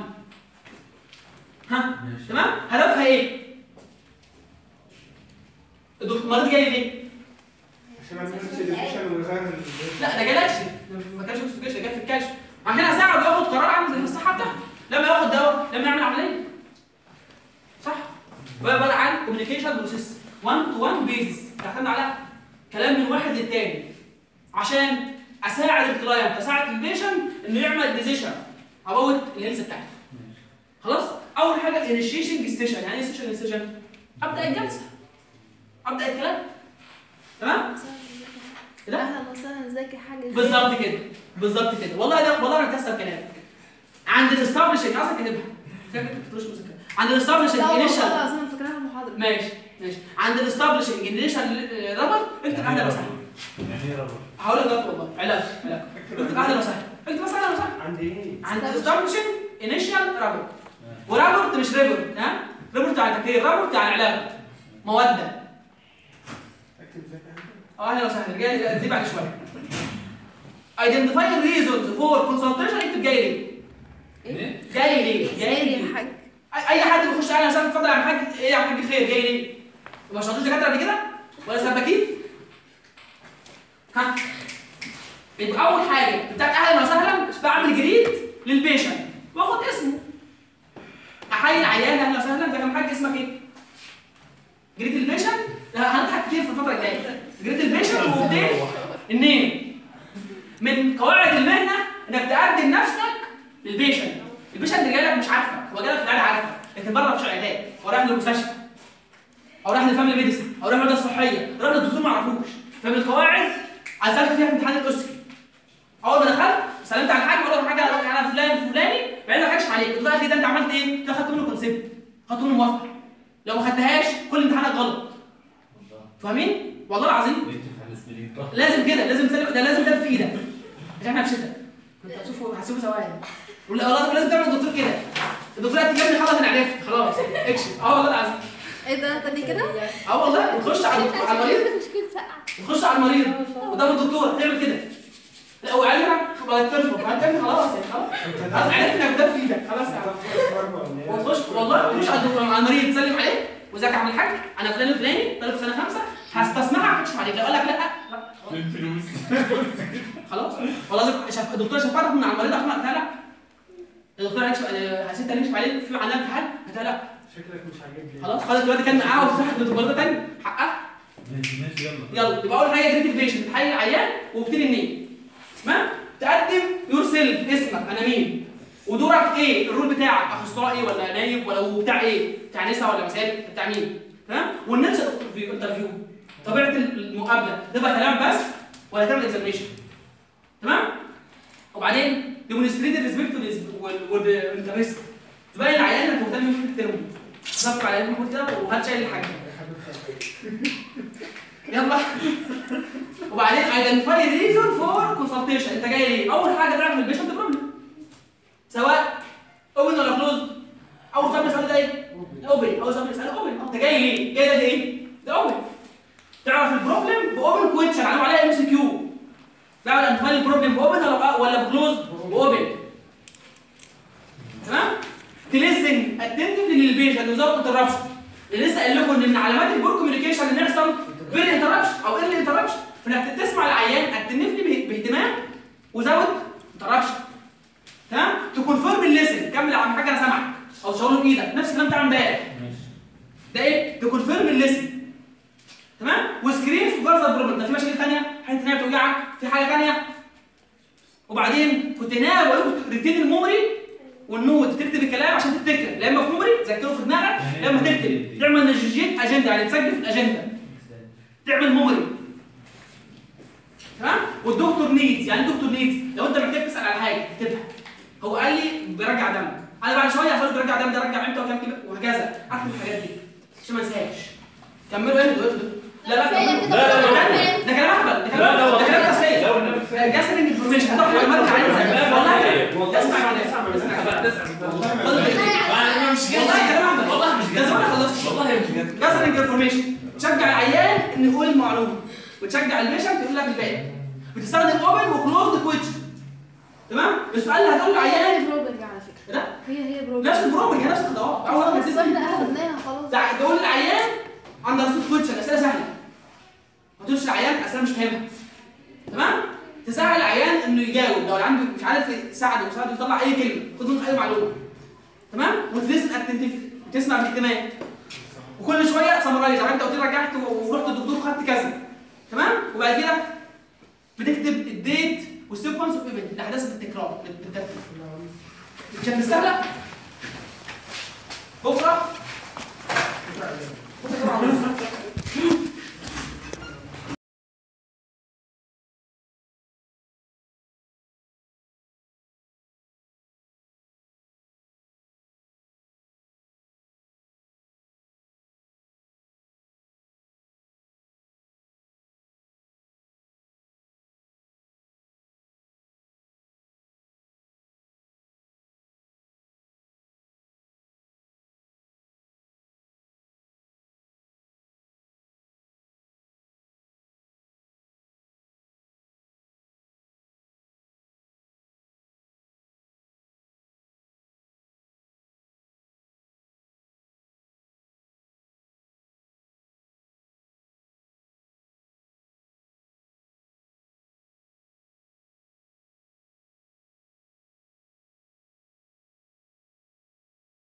ها تمام هدفها ايه؟ الدكتور المريض جاي ليه؟ عشان ما نعملش education ونغير لا ده جاي يكشف ما كانش في ده جاي في الكشف عشان اساعده ياخد قرار عامل زي الصحه بتاعته لما ياخد دواء لما يعمل عمليه صح؟ وهي عباره عن كوميونيكيشن بروسيس واحد تو واحد بيزس تعتمد على كلام من واحد للتاني عشان اساعد الكلاينت اساعد البيشنت انه يعمل ديسيشن ابوت الهيلث بتاعته خلاص؟ اول حاجه انيشيشنج ستيشن يعني ايه ستيشن ستيشن؟ ابدا الجلسه ابدا الكلام تمام؟ لا اهلا وسهلا ازيك يا حاج بالظبط كده بالظبط كده والله ده والله انا كسر كلامك عند الاستابلشنج عايزك تكتبها فاكر ما تكتبوش مذاكره عند الاستابلشنج لا والله انيشال العظيم فاكراها المحاضره ماشي ماشي عند الاستابلشنج انيشال رابر اكتب اهلا وسهلا يعني ايه رابر؟ هقول لك دلوقتي والله علاج علاج اكتب اهلا وسهلا اكتب بس اهلا وسهلا عندي ايه؟ عند الاستابلشنج انيشال رابر ورابورت مش ريبورت ها ريبورت عن تكرير رابورت عن علاج موده اكتب زي كده. اه اهلا وسهلا جاي دي بعد شويه identify reasons for consultation اكتب جاي ليه ايه؟ جاي ليه جاي خير ليه يا حاج اي حد بيخش اهلا وسهلا اتفضل يا عم حاج ايه يا عم حاج خير جاي ليه ما شرطوش دكاتره قبل كده ولا سباكين ها يبقى اول حاجه بتاعت اهلا وسهلا بعمل جريد للبيشنت واخد اسمه احيي العيان اهلا وسهلا ده كان حاج اسمك ايه جريد البيشنت هنضحك كتير في الفتره الجايه جريد البيشنت وبعدين النيم من قواعد المهنه انك تقدم نفسك للبيشنت البيشنت اللي جاي لك مش عارفك هو جاي لك في العياده عارفك لكن بره مفيش عيادات هو رايح للمستشفى او رايح للفاميلي ميديسن او رايح للوحده الصحيه رايح للدكتور ما يعرفوش فمن القواعد عزلت فيها في امتحان الاسري اول ما دخلت سلمت على الحاج وقلت له حاجه انا فلان الفلاني بعدين ما حكش عليك قلت له ده انت عملت ايه؟ قلت له خدت منه كونسيبت خدت منه موافقه لو ما خدتهاش كل امتحانك غلط فاهمين؟ والله العظيم لازم كده لازم تسلم ده لازم ده في ايدك عشان احنا في شتاء انت هتشوفوا هتشوفوا ثواني ولا والله لازم تعمل الدكتور كده الدكتور هتجيبني خلاص انا عرفت خلاص اكشف اه والله العظيم ايه ده تاني كده؟ اه والله وتخش على الدكتور على المريض مشكلة سقعة تخش على المريض قدام الدكتور تعمل كده لا هو علمك وبقى ترفض هتعمل خلاص يعني خلاص خلاص عرفت انك ده في ايدك خلاص يعني وتخش والله تخش على الدكتور على المريض تسلم عليه وازيك يا عم الحاج انا فلان الفلاني طالب في سنه خمسه هستسمعك هكشف عليك لو قال لك لا لا الفلوس خلاص والله شاف الدكتور شافك من على المريض عشان قالها لا الدكتور هيكشف هسيت هنكشف عليه في عندها امتحان هتقول لا شكلك مش عاجبني. خلاص خلاص دلوقتي كان معاه وفتحت المريضه ثاني حقها ماشي ماشي يلا يلا يبقى اول حاجه جريت البيشنت تحيي العيان وبتدي النيم تمام تقدم يور سيلف اسمك انا مين ودورك ايه؟ الرول بتاعك اخصائي ولا نايب ولا بتاع ايه؟ بتاع نسا ولا مسائل بتاع مين؟ تمام؟ والنفس انترفيو طبيعه المقابله تبقى كلام بس ولا تعمل اكزامينشن. تمام؟ وبعدين ديمونستريت الريسبكت والانترست تبين العيان انك مهتم بيه الترم ظبط على العيان كده وهات شايل الحاجه. يلا وبعدين ايدنتيفاي ريزون فور كونسلتيشن. انت جاي ليه؟ اول حاجه تعرف البيشنت بروبلم سواء اوبن ولا كلوز. اول سؤال بيساله ده ايه؟ اوبن. اول سؤال بيساله اوبن. انت جاي ليه؟ جاي ده ايه؟ ده اوبن. تعرف البروبلم باوبن كويشن علموا عليها ام سي كيو. تعرف ايدنتيفاي البروبلم باوبن ولا ولا بكلوز؟ باوبن. تمام؟ تليسن اتنتف للبيشنت وزود انتربشن. اللي لسه قايل لكم ان من علامات البور كوميونيكيشن ان يحصل فيري انتربشن او ايرلي انتربشن. فانك تسمع العيان اتنفني باهتمام وزود انتربشن. تمام؟ تكونفيرم الليسن. كمل يا عم حاجه انا سامعك او تشاور له بايدك نفس الكلام بتاع امبارح. ده ايه؟ تكونفيرم الليسن. تمام؟ وسكرين في فيرزر بروبلم. ده في مشاكل ثانيه؟ حته ثانيه بتوجعك؟ في حاجه ثانيه؟ وبعدين كنت هنا بقول لكم ريتين الميموري والنوت تكتب الكلام عشان تفتكر. لا اما في ميموري تذكره في دماغك، لا اما تكتب تعمل نجيت اجنده يعني تسجل في الاجنده. تعمل ميموري. تمام؟ والدكتور نيدز يعني الدكتور نيدز لو انت محتاج تسال على حاجه اكتبها. هو قال لي برجع دم. انا بعد شويه هقول برجع دم ده رجع امتى وكام كده وهكذا. اكتب الحاجات دي عشان ما انساهاش. كملوا ايه دول؟ لا لا لا ده كلام احمد. ده كلام ده كلام تسليه. جاسرنج انفورميشن هتاخد معلومات عايزها. والله اسمع اسمع انا مش جاي والله كلام احمد. والله مش ده جاي زمان خلصت. والله مش جاي جاسرنج انفورميشن تشجع العيان انه يقول المعلومه وتشجع البيشنت يقول لك الباقي. بتستخدم اوبن وكلوزد كويشن. تمام؟ السؤال اللي هتقول للعيان هي بروبرج على فكره. لا هي هي بروبرج. نفس البروبرج نفس الخطوات. اول ما بس احنا اخدناها خلاص. تقول للعيان اندرستود كويشن اسئله سهله. ما تقولش للعيان اسئله مش فاهمها. تمام؟ تساعد العيان انه يجاوب لو عنده مش عارف يساعده يساعده يطلع اي كلمه خد منه اي معلومه. تمام؟ وتليسن اتنتيف تسمع باهتمام. وكل شويه سمرايز انت قلت لي رجعت ورحت الدكتور وخدت كذا. تمام؟ وبعد كده بتكتب الديت والسيكونس اوف ايفنت الاحداث بالتكرار بالترتيب. مش هتستهلك بكره بكره